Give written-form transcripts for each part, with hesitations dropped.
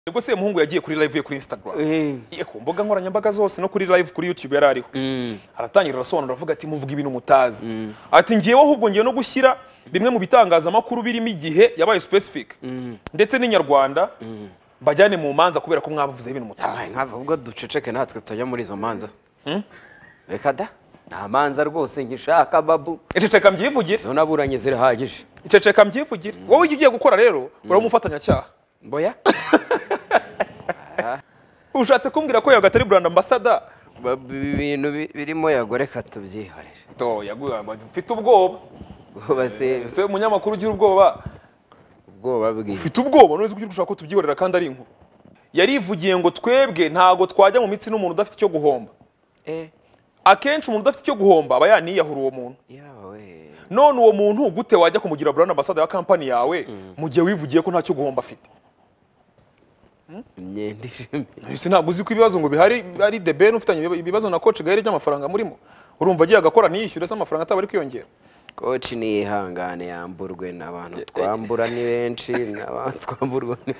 Nibwo se muhungu yagiye kuri live ye kuri Instagram. Yeko mboga nkoranyambaga zose no kuri live kuri YouTube yarariho. Aratangira arasobanura avuga ati muvuga ibintu mutazi. Ati ngiyeho ahubwo ngiye no gushyira bimwe mu bitangaza makuru birimo igihe yabaye specific. Ndetse n'inyarwanda bajyane mu manza kubera ko mwavuze ibintu mutazi. Nkavuga duceceke natwe tujya muri izo manza. Reka da. Nta manza rwose ngishaka babu. Iceceka mbyivugire. Zo naburanye zirahagije. Iceceka mbyivugire. Wowe ugiye gukora rero uramufatanya cyaha. Mboya. Ushatse kumbwira ko yagatari brand ambassador ibintu birimo yagore katubyiharije. To yaguye mfite ubwoba. Se umunyamakuru ugira ubwoba. Ubwoba bwi. Ufite ubwoba none uzi gushaka ko tubyihorera kandi ari inkuru. Yarivugiye ngo twebwe ntago twajya mu mitsi n'umuntu udafite icyo guhomba. Akenshi umuntu udafite icyo guhomba aba yaniyahura uwo muntu. None uwo muntu gute wajya kumugira brand ambassador ya company yawe mu gihe wivugiye ko ntacyo guhomba afite. Ese ntabwo uzi ko ibibazo ngo bihari ari The Ben ufitanye ibibazo na coach Gaire by'amafaranga murimo. Urumva agiye agakora niyishyure se amafaranga atabari kwiyongera. Coach ni ihangane yamburwe n'abantu twambura ni benshi n'abantu twamburwa ni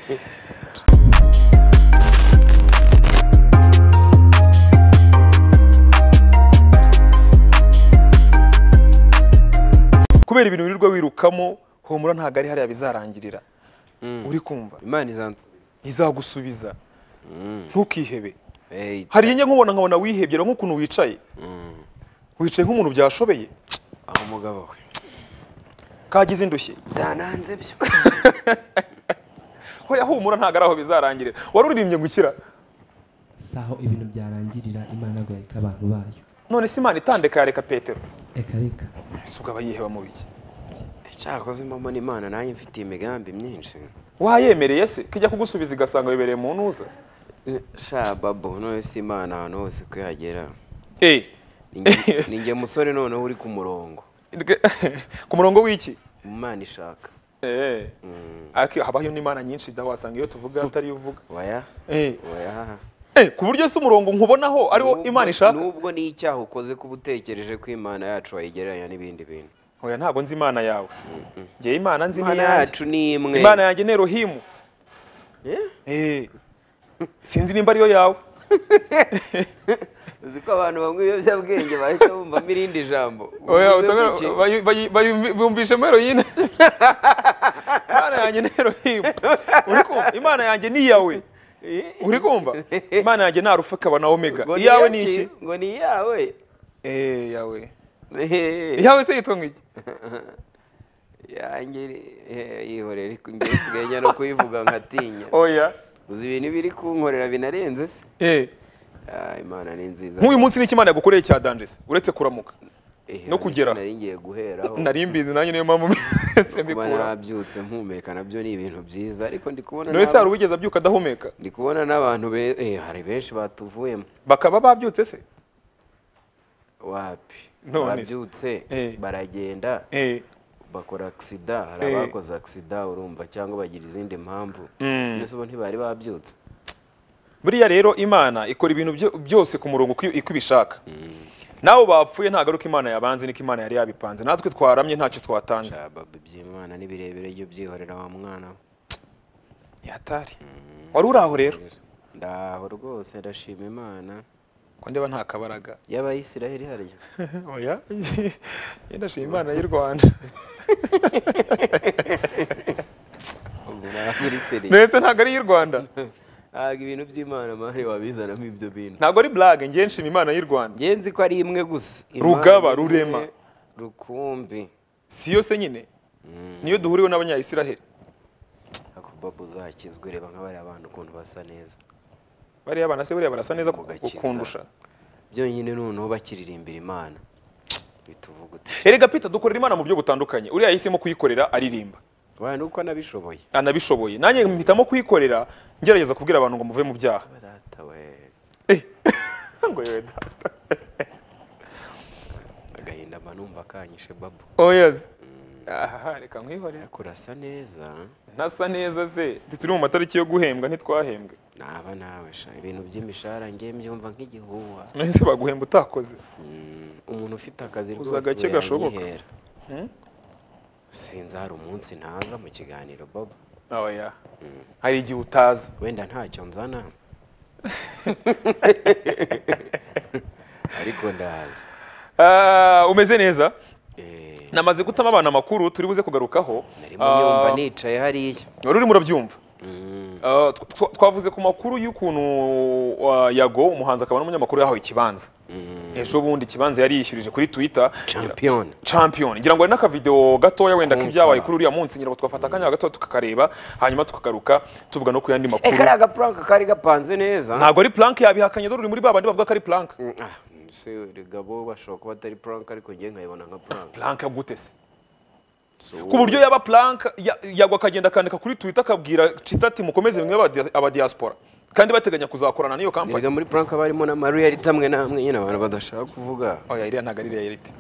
kubera ibintu wirirwa wirukamo homura ntago ari hari bizarangirira. Uri kumva Imana izagusubiza ntukihebe. Hari yenye nkubona wihebye nk'ukuntu wicaye. Wicaye nk'umuntu byashobeye. Aho mugabo we kagize indushye byananze byo. Hoya humura ntago araho bizarangirira. Waruririmbye gukira saho ibintu byarangirira Imana ngo yareka abantu bayo. None se Imana itandeka yareka Petero. Reka suga bayiheba mu biki. Cyakoze mama n'Imana naye mfitiye imigambi myinshi. Wayemereye se kijya kugusubiza igasanga bibereye mu ntuza. Sha babo none se Imana hano hose kwihagera. Ninge musore none uri ku murongo. Ku murongo w'iki? Imana ishaka. Habaho n'Imana nyinshi dawasanga iyo tuvuga atari uvuga. Waya. Ku buryo se umurongo nkubonaho ariwo Imana ishaka. Nubwo ni icyaha ukoze kubutekereje ko Imana yacu wayigereranya n'ibindi bintu. Hoya ntago nzi Imana yawe. Ngiye Imana nzi Imana yacu ni imwe. Imana yanjye ne Elohimu. Sinzi nimba ariyo yawe. Uziko abantu bamwe ibiyobyabwenge bahita bumva mirindi jambo. Oya bumvishe mero yine. Imana yanjye ne Elohimu. Imana yanjye ni yawe. Uri kumva? Imana yanjye nta rufuka bana omega. Iyawe ni iki? Ngo ni yawe. Yawe. Yawe se yitwa ngiki? Yanjye yihorera ngesigaye no kuyivuga nkatinya. Oya. Uzi ibintu biri kunkorera binarenze se? Imana ni nziza. Nk'uyu munsi n'iki Imana yagukoreye cya danjese uretse kuramuka. No kugera. Nari ngiye guheraho. Nari mbizi nanjye niyo mpamvu mbese mbikura. Nabyutse mpumeka nabyo ni ibintu byiza ariko ndi kubona. None se hari ubigeza byuka adahumeka? Ndi kubona n'abantu hari benshi batuvuyemo. Bakaba babyutse se? Wapi? Babyutse baragenda. Bakora accident, hari abakoze accident urumva cyangwa bagira izindi mpamvu. Nese bo ntibari babyutse. Buriya rero Imana ikora ibintu byose ku murongo ikubishaka. Nawe bapfuye ntagaruka Imana yabanze niko Imana yari yabipanze. Natwe twaramye ntacyo twatanze. Baba by'Imana ni birebire byo byihorera wa mwana. Yatari. Wari uraho rero? Ndaho rwose ndashima Imana. Ko ndeba nta kabaraga. Y'Abayisiraheli harya. Oya. Ndashima Imana y'u Rwanda. Nese ntago ari y'u Rwanda. Ibintu by'Imana mari wabizanamo ibyo bintu. Ntago ari blague ngiye nshima Imana y'u Rwanda. Ngenzi ko ari imwe gusa. Rugaba rurema. Rukumbi. Siyo se nyine. Niyo duhuriwe n'Abanyayisiraheli. Ako babu zakizwe reba nk'abari abantu ukuntu basa neza. Bari abana se bari barasa neza kukundusha. Byonyine noneho bakiririmbira Imana. Bituvuga ute. Erega Peter dukorera Imana mu byo butandukanye. Uri yahisemo kuyikorera aririmba. Wa nuko anabishoboye. Anabishoboye. Nanjye mpitamo kuyikorera ngerageza kubwira abantu ngo muve mu byaha. Data we. Ngo yewe data. Agahinda manumva kanyishe babu. Yes. Reka nkwihorera. Kurasa neza. Ntasa neza se. Turi mu matariki yo guhembwa ntitwahembwe. Naba nawe sha ibintu by'imishara ngiye mbyumva nk'igihuwa. Nese baguhemba utakoze. Umuntu ufite akazi rwose gake gashoboka. sinzi hari umunsi ntaza mu kiganiro Bob oya hari igihe utaza wenda ntacyo nzana ariko ndaza. Umeze neza? Namaze gutama abana amakuru turi buze kugarukaho. Narimo nyumva nicaye hariya. Wari urimo urabyumva? Twavuze ku makuru y'ukuntu Yago umuhanzi akaba n'umunyamakuru yahawe ikibanza. Ejo bundi ikibanza yari yishyurije kuri Twitter champion ngira ngo ari n'aka video gatoya wenda k'ibyabaye kuri uriya munsi ngira ngo twafata akanya gato tukakareba hanyuma tukagaruka tuvuga no ku yandi makuru. Kari agaprank kari gapanze neza. Ntabwo ari plank yabihakanye dore uri muri babandi bavuga ko ari plank. Se rigabo bashobora kuba atari plank ariko ngiye nkayibona nka plank. Plank gute se? Ku buryo yaba plank Yago akagenda akandika kuri Twitter akabwira Chitati mukomeze mwe aba diaspora kandi bateganya kuzakorana n'iyo company. Erega muri plank barimo na reality amwe namwe nyine abantu badashaka kuvuga. Oya iriya ntago ari reality.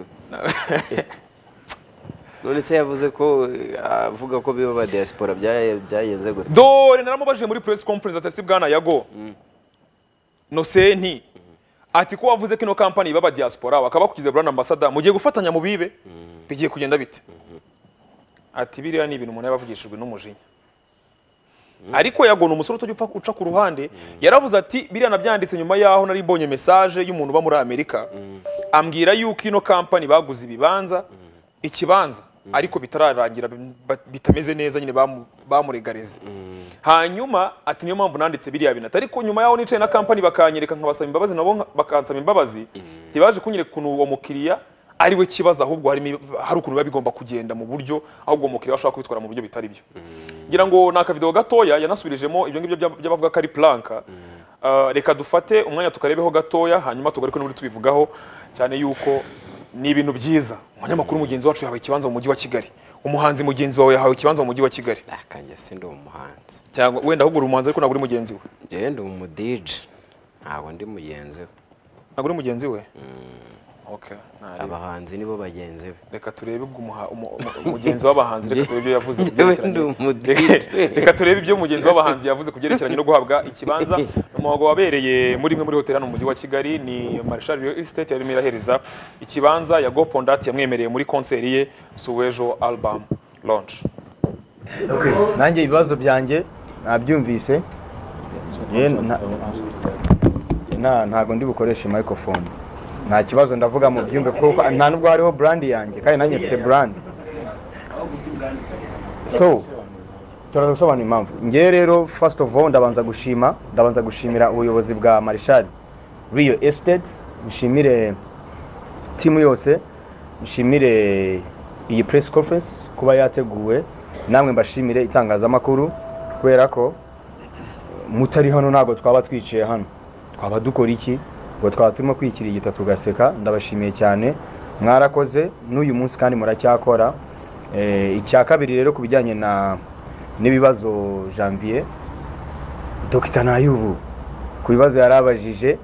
None se yavuze ko avuga ko biba ba diaspora byayenze gute? Dore naramubajije muri press conference atasi bwana Yago. No senti ati ko wavuze ko ino company baba diaspora bakabakugize brand ambassador mugiye gufatanya mu bibe bigiye kugenda bite? Ati biriya ni ibintu umuntu yabavugishijwe n'umujinya. Ariko Yago umusoro utojya upfa uca ku ruhande yaravuze ati biriya nabyanditse nyuma yaho nari mbonye message y'umuntu ba muri Amerika ambwira yuko ino company baguze ibibanza ikibanza ariko bitararangira bitameze neza nyine bamuregareze. Hanyuma ati niyo mpamvu nanditse biriya bintu ariko nyuma yaho nicaye na company bakanyereka nkabasaba imbabazi nabo bakansaba imbabazi tibaje kunyereka ukuntu uwo mukiriya ari we kibaza ahubwo hari ukuntu biba bigomba kugenda mu buryo ahubwo umukiriya ashaka kubitwara mu buryo bitari byo. Ngira ngo naka video gatoya yanasubirijemo ibyo ngibyo by'abavuga ko ari planka. Reka dufate umwanya tukarebeho gatoya hanyuma tugaruke n'uri tubivugaho cyane yuko ni ibintu byiza. Umunyamakuru mugenzi wacu yahawe ikibanza mu mujyi wa Kigali. Umuhanzi mugenzi wawe yahawe ikibanza mu mujyi wa Kigali. Akanje se ndo umuhanzi. Cyangwa wenda ahubwo umuhanzi ariko ntabwo uri mugenzi we. Je ndi umu DJ. Ntabwo ndi mugenzi we. Ntabwo uri mugenzi we? Okay. Abahanzi nibo bagenzi be. Reka turebe umugenzi w'abahanzi reka turebe ibyo yavuze kubyerekeranye. Reka turebe ibyo umugenzi w'abahanzi yavuze kubyerekeranye no guhabwa ikibanza. Umuhango wabereye muri hotel hano mu mujyi wa Kigali ni Marshall Real Estate yarimo irahereza ikibanza Yago Pondat yamwemereye muri concert ye Suwejo album launch. Okay, nanjye ibibazo byanjye nabyumvise. Ntago ndi bukoresha microphone. Nta kibazo ndavuga mu byumve kuko nta nubwo hariho brand yanjye kandi nanjye mfite brand. So turasobanura impamvu. Ngiye rero first of all ndabanza gushimira ubuyobozi bwa Marshall Real Estate, nshimire team yose, nshimire iyi press conference kuba yateguwe, namwe mbashimire itangazamakuru kubera ko mutari hano ntago twaba twiciye hano. Twaba dukora iki? Ngo twaba turimo kwikirigita tugaseka. Ndabashimiye cyane mwarakoze n'uyu munsi kandi muracyakora. Icya kabiri rero kubijyanye n'ibibazo Janvier Dr. Nayubu ku bibazo yarabajije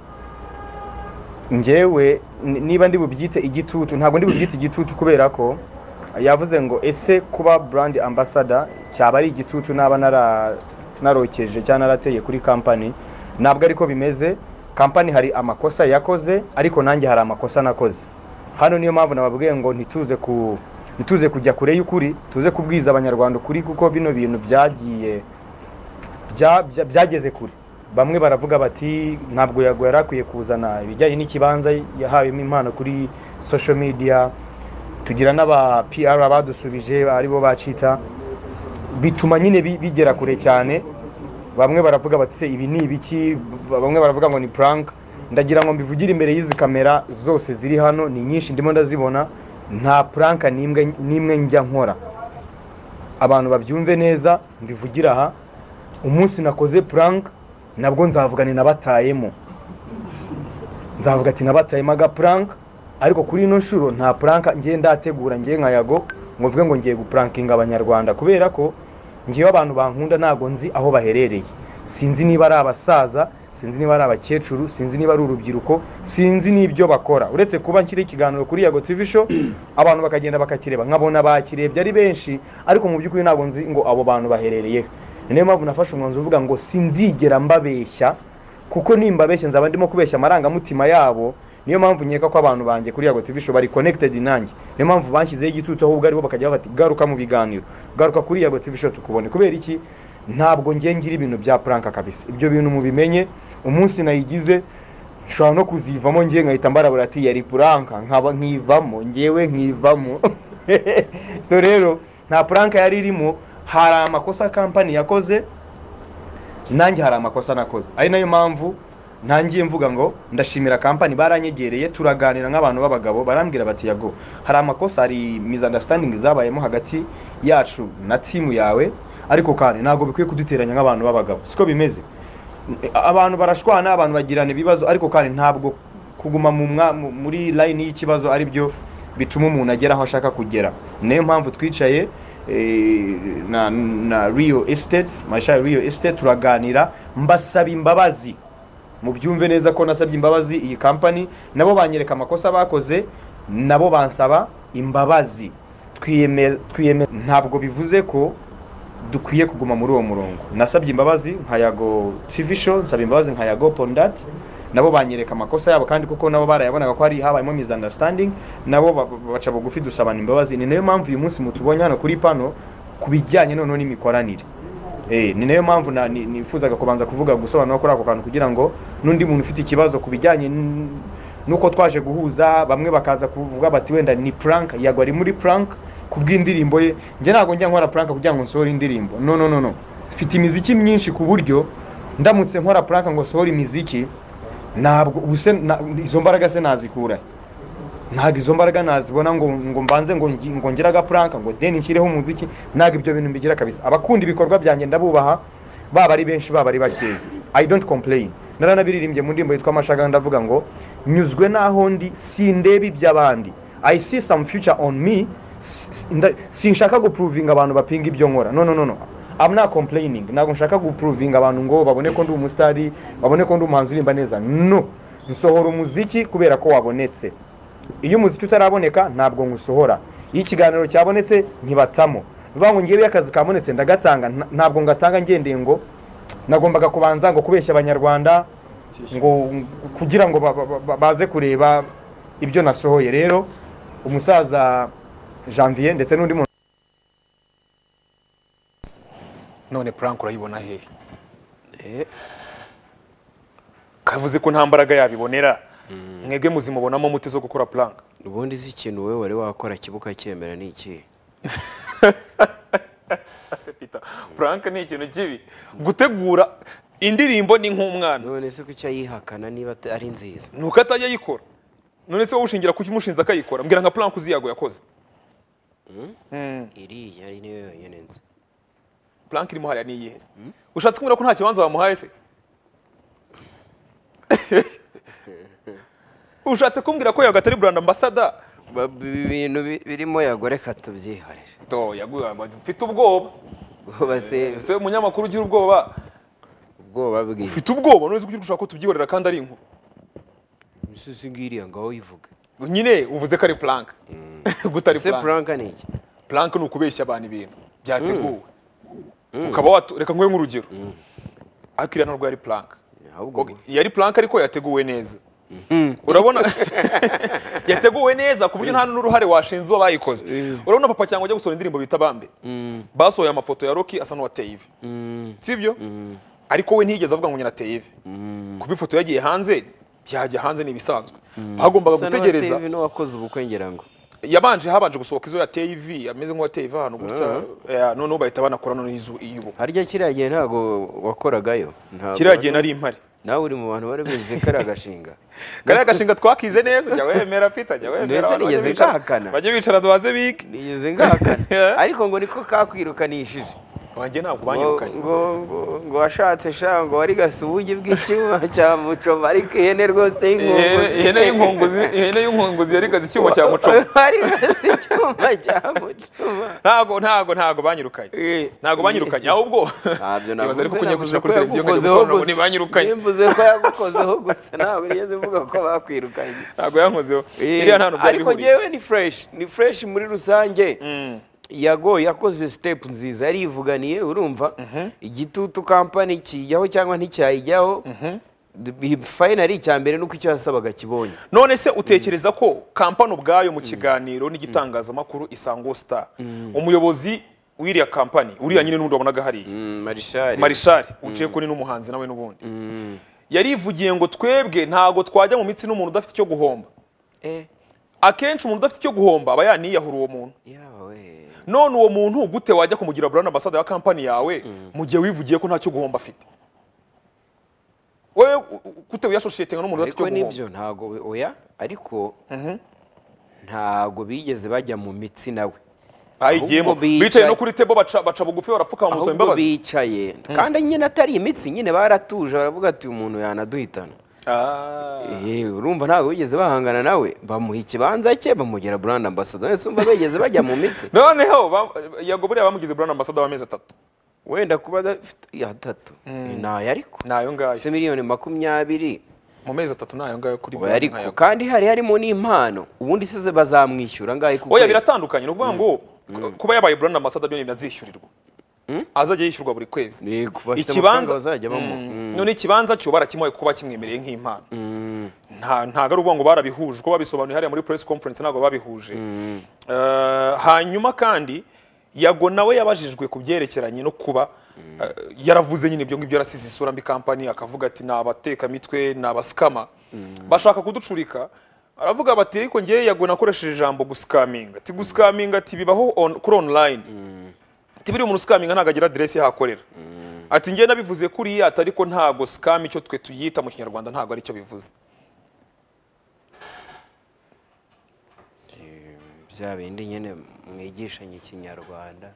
ngewe niba ndi bubyite igitutu ntabwo ndi bubyite igitutu kubera ko yavuze ngo ese kuba brand ambassador cyaba ari igitutu naba narokeje cyane narateye kuri company. Ntabwo ariko bimeze. Company hari amakosa yakoze ariko nanjye hari amakosa nakoze. Hano niyo mpamvu nababwiye ngo ntituze kujya kure y'ukuri, tuze kubwiza abanyarwanda ukuri kuko bino bintu byageze kure. Bamwe baravuga bati ntabwo Yago yarakwiye kuzana ibijyanye n'ikibanza yahawemo impano kuri social media. Tugira n'aba PR badusubije aribo bacita bituma nyine bigera kure cyane. Bamwe baravuga bati se ibi ni ibiki, bamwe baravuga ngo ni prank. Ndagira ngo mbivugire imbere y'izi kamera zose ziri hano, ni nyinshi ndimo ndazibona. Nta prank nimwe njya nkora. Abantu babyumve neza mbivugira aha. Umunsi nakoze prank nabwo nzavuga ni nabatayemo. Nzavuga ati nabatayemo aga prank ariko kuri ino nshuro nta prank ngiye ndategura ngiye nka Yago ngo mvuge ngo ngiye guprankinga abanyarwanda kubera ko ngiye abantu bankunda nago nzi aho baherereye. Sinzi niba ari abasaza, sinzi niba ari abakecuru, sinzi niba ari urubyiruko, sinzi n'ibyo bakora. Uretse kuba nkiri ikiganiro kuri Yago TV show abantu bakagenda bakakireba nkabona bakirebye ari benshi ariko mu by'ukuri nago nzi ngo abo bantu baherereye. Niyo mpamvu nafashe umwanzuro uvuga ngo sinzigera mbabeshya kuko nimba beshya nzaba ndimo kubeshya amarangamutima yabo niyo mpamvu nkeka ko abantu banjye kuri Yago TV show bari connected nanjye, niyo mpamvu banshyizeho igitutu ahubwo aribo bakajya bati garuka mu biganiro, garuka kuri Yago TV show tukubone. Kubera iki? Ntabwo ngiye ngira ibintu bya prank kabisa, ibyo bintu mubimenye. Umunsi nayigize nshobora no kuzivamo ngiye nkahita mbarabura ati yari prank, nkaba nkivamo ngewe nkivamo. So rero nta prank yari irimo, hari amakosa company yakoze, nanjye hari amakosa nakoze. Ari nayo mpamvu nangiye mvuga ngo ndashimira company baranyegereye, turaganira nk'abantu b'abagabo, barambwira bati Yago hari amakosa, hari misunderstanding zabayemo hagati yacu na team yawe, ariko kandi ntago bikwiye kuduteranya nk'abantu b'abagabo. Siko bimeze, abantu barashwana, abantu bagirana ibibazo, ariko kandi ntabwo kuguma muri line y'ikibazo ari byo bituma umuntu agera aho ashaka kugera. Niyo mpamvu twicaye na Real Estate, Masha Real Estate, turaganira, mbasaba imbabazi. Mubyumve neza ko nasabye imbabazi iyi company, nabo banyereka amakosa bakoze, nabo bansaba imbabazi. Twiyemera ntabwo bivuze ko dukwiye kuguma muri uwo murongo. Nasabye imbabazi nka Yago TV show, nsaba imbabazi nka Yago Pondat, nabo banyereka amakosa yabo, kandi kuko nabo barayabonaga ko hari habayemo misunderstanding, nabo baca bugufi dusabana imbabazi. Ni nayo mpamvu uyu munsi mutubonye hano kuri pano kubijyanye noneho n'imikoranire. Ni nayo mpamvu nifuzaga kubanza kuvuga gusobanura kuri ako kantu, kugira ngo n'undi muntu ufite ikibazo kubijyanye nuko twaje guhuza, bamwe bakaza kuvuga bati wenda ni prank, Yago ari muri prank kubw'indirimbo ye. Nje ntago njya nkora prank kugira ngo nsohore indirimbo, no. Mfite imiziki myinshi ku buryo ndamutse nkora prank ngo sohore imiziki, ntabwo izo mbaraga se nazikura, ntabwo izo mbaraga nazibona ngo mbanze ngo ngira aga prank ngo then nshyireho umuziki. Ntabwo ibyo bintu mbigira kabisa. Abakunda ibikorwa byanjye ndabubaha, baba ari benshi baba ari bakeya. I don't complain. Naranabiririmbye mu ndirimbo yitwa Amashaga, ndavuga ngo nyuzwe naho ndi, sindeba iby'abandi. I see some future on me. Sinshaka guproving abantu bapinga ibyo nkora, no. I'm not complaining. Ntabwo nshaka guproving abantu ngo babone ko ndi umusitari, babone ko ndi umuhanzi urimba neza. No, nsohora umuziki kubera ko wabonetse. Iyo umuziki utaraboneka ntabwo ngusohora. Iyo ikiganiro cyabonetse nkibatamo. Bivuga ngo ngiye akazi kabonetse ndagatanga, ntabwo ngatanga ngendeye ngo nagombaga kubanza ngo kubeshya abanyarwanda ngo kugira ngo baze kureba ibyo nasohoye. Rero umusaza Janvier ndetse n'undi muntu. None prank urayibona he? Kavuze ko nta mbaraga yabibonera, mwebwe muzimubonamo mute zo gukora prank? Ubundi si ikintu wewe wari wakora kibuka cyemera ni iki? Ase Peter, prank ni ikintu kibi. Gutegura indirimbo ni nk'umwana. None se kucya yihakana niba ari nziza? Nuko atajya yikora. None se wowe ushingira kuki mushinza akayikora? Mbwira nka prank uzi Yago yakoze. Iri yari niyo yonyine nzi. Prank irimo hariya ni iyihe? Ushatse kumubwira ko nta kibanza bamuhaye se? Ushatse kumbwira ko Yago atari brand ambassador? Ibintu birimo Yago reka tubyiharire. To Yago mfite ubwoba. Se umunyamakuru ugira ubwoba. Ubwoba bw'iki? Ufite ubwoba none kuki ushaka ko tubyihorera kandi ari inkuru? Isusi ngiriya ngaho yivuga. Nyine uvuze ko ari prank. Gutari prank. Se prank ni iki? Prank ni ukubeshya abantu ibintu byateguwe. Ukaba reka nkwe nk'urugero. Akira ntabwo yari prank. Yari prank ariko yateguwe neza. Urabona yateguwe neza ku buryo nta n'uruhare washinze wabayikoze. Urabona papa cyangwa ujya gusohora indirimbo bita Bambe, basohoye amafoto ya Rocky asa n'uwateye ivi, sibyo? Ariko we ntiyigeze avuga ngo nyina ateye ivi. Kuba ifoto yagiye hanze, yajya hanze nibisanzwe. Bagombaga gutegereza no wakoze ubukwe ngira ngo yabanje habanje gusohoka izo yateye ivi, ameze nk'uwateye ivi hano gutya, none bahita banakora no iyubu. Harya kiriya gihe ntago wakoragayo? Kiriya gihe nari impari. Nawe uri mu bantu bari bize kari agashinga. Kari agashinga twakize neza, jya wemera Peter, jya wemera. Nigeze ngahakana. Bajye bicara dubaze biki. Nigeze ngahakana. Ariko ngo niko kakwirukanishije. Wanjye ntabwo banyirukanye. Ngo washatse shango wari gasubugi bw'icyuma cya Mucoma, ariko ihene rwose y'inkunguzi. Ihene y'inkunguzi yari gazi icyuma cya Mucoma. Ari gazi icyuma cya Mucoma. Ntago banyirukanye. Ntago banyirukanye ahubwo. Ntabyo navuze ariko kujya gushira kuri televiziyo ngo gusobanura ngo ni banyirukanye. Nimbuze ko yagukozeho gusa nawe nigeze mvuga ko bakwirukanye. Ntago yankozeho. Iriya nta byari bihuriye. Ariko jewe ni fresh muri rusange. Yago yakoze step nziza, yarivuganiye urumva igitutu company kijyaho cyangwa nticyayijyaho, finally icya mbere nuko icyo yasabaga kibonye. None se utekereza ko kampani ubwayo mu kiganiro n'igitangazamakuru Isango Star umuyobozi w'iriya kampani uriya nyine n'undi wabonaga hariya Marishari uciye kuri n'umuhanzi nawe n'ubundi yarivugiye ngo twebwe ntago twajya mu mitsi n'umuntu udafite icyo guhomba. Akenshi umuntu udafite icyo guhomba aba yaniyahura uwo muntu. None uwo muntu gute wajya kumugira brand ambassador ya kampani yawe mu gihe wivugiye ko ntacyo guhomba afite? Wewe gute uyasosiyete n'umuntu udafite icyo guhomba? Nibyo ntago oya ariko ntago bigeze bajya mu mitsi nawe. Ayigiyemo bicaye no kuri table baca bugufi barapfuka mu musombe imbabazi. Bicaye kandi nyine atari imitsi nyine baratuje baravuga ati umuntu yanaduhitana. Urumva ntago bigeze bahangana nawe bamuha ikibanza cye bamugira brand ambassador. Ese umva bigeze bajya mu mitsi? Noneho yago buriya bamugize brand ambassador w'amezi 3. Wenda kuba ya 3 nayo ariko nayo ngayo se miliyoni 20 mu mezi 3 nayo ngayo kuri ariko kandi harimo n'impano ubundi se bazamwishyura ngaye kuko oya biratandukanye no kuvuga ngo kuba yabaye brand ambassador byo nimazishyurirwa azajya yishyurwa buri kwezi ikibanza bazajyamo none ikibanza cyo barakimoye kuba kimwemereye nk'impano ntago ari uvuga ngo barabihuje ko babisobanuye hariya muri press conference ntago babihuje hanyuma kandi Yago nawe yabajijwe kubyerekeranye no kuba yaravuze nyine ibyo ngibyo yarasize isura mbi kampani akavuga ati nabateka mitwe nabaskama bashaka kuducurika aravuga bati ariko ngiye Yago nakoresheje ijambo guscaminga ati guscaminga ati bibaho kuri online ati biri umuntu scaminga nagagira address yahakorera ati ngiye nabivuze kuri ya ariko ntago scam icyo twe tuyita mu kinyarwanda ntago ari cyo bivuze bya bindi nyene mwigishanye ikinyarwanda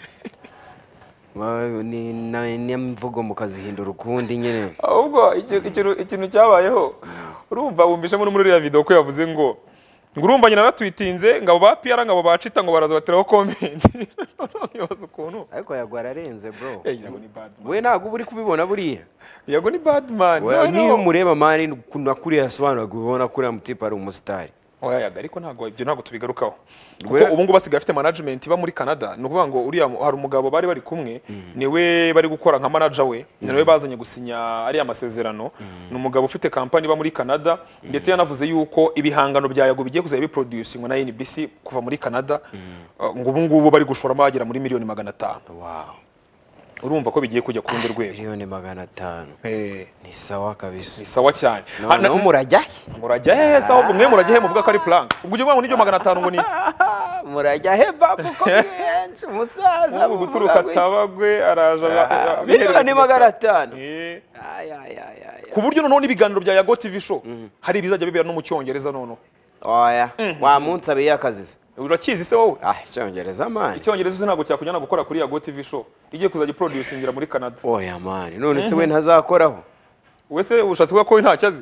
ni mvugo mukazihindura ukundi nyene ahubwo ikintu cyabayeho urumva wumvishe muri ya video ko yavuze ngo urumva nyina natwitinze ngabo ba PR ngabo bacita ngo baraza bateraho comment yoza ukuntu ariko Yago ararenze bro Yago ni bad man we ntago uri kubibona buriya Yago ni bad man niyo mureba mani kunakuri yasobanura kubona kuri amutipa ari umustar oya Yago ariko ntago tubigarukaho kuko ubu ngo basigaye afite management iba muri Canada no kuvuga ngo uriya hari umugabo bari kumwe niwe bari gukora nka manager we niwe bazanye gusinya ari amasezerano ni umugabo ufite company iba muri Canada ndetse yanavuze yuko ibihangano bya Yago bigiye kuzajya biproducing na NBC kuva muri Canada ngo ubu ngubu bari gushora magera muri miliyoni 500. Wow. Urumva ko bigiye kujya ku rundi rwego miliyoni 500 ni sawa kabisa ni sawa cyane hano murajya he sawa mwe murajya he muvuga ko ari plan ubwo ujye ngo nibyo 500 ngo ni murajya he babu ko benshi umusaza ubu guturuka tabagwe araja miliyoni 500 ku buryo none ibiganiro bya Yago TV show hari bizajya bibera no mu cyongereza none oya wa munsi abiye akazi urakizi se wowe icyongereza man icyongereza ntabwo cyakujyana gukora kuri Yago TV show igiye kuzajya producingira muri Canada oya man none se we ntazakoraho wese ushatse kuba ko ntacyazi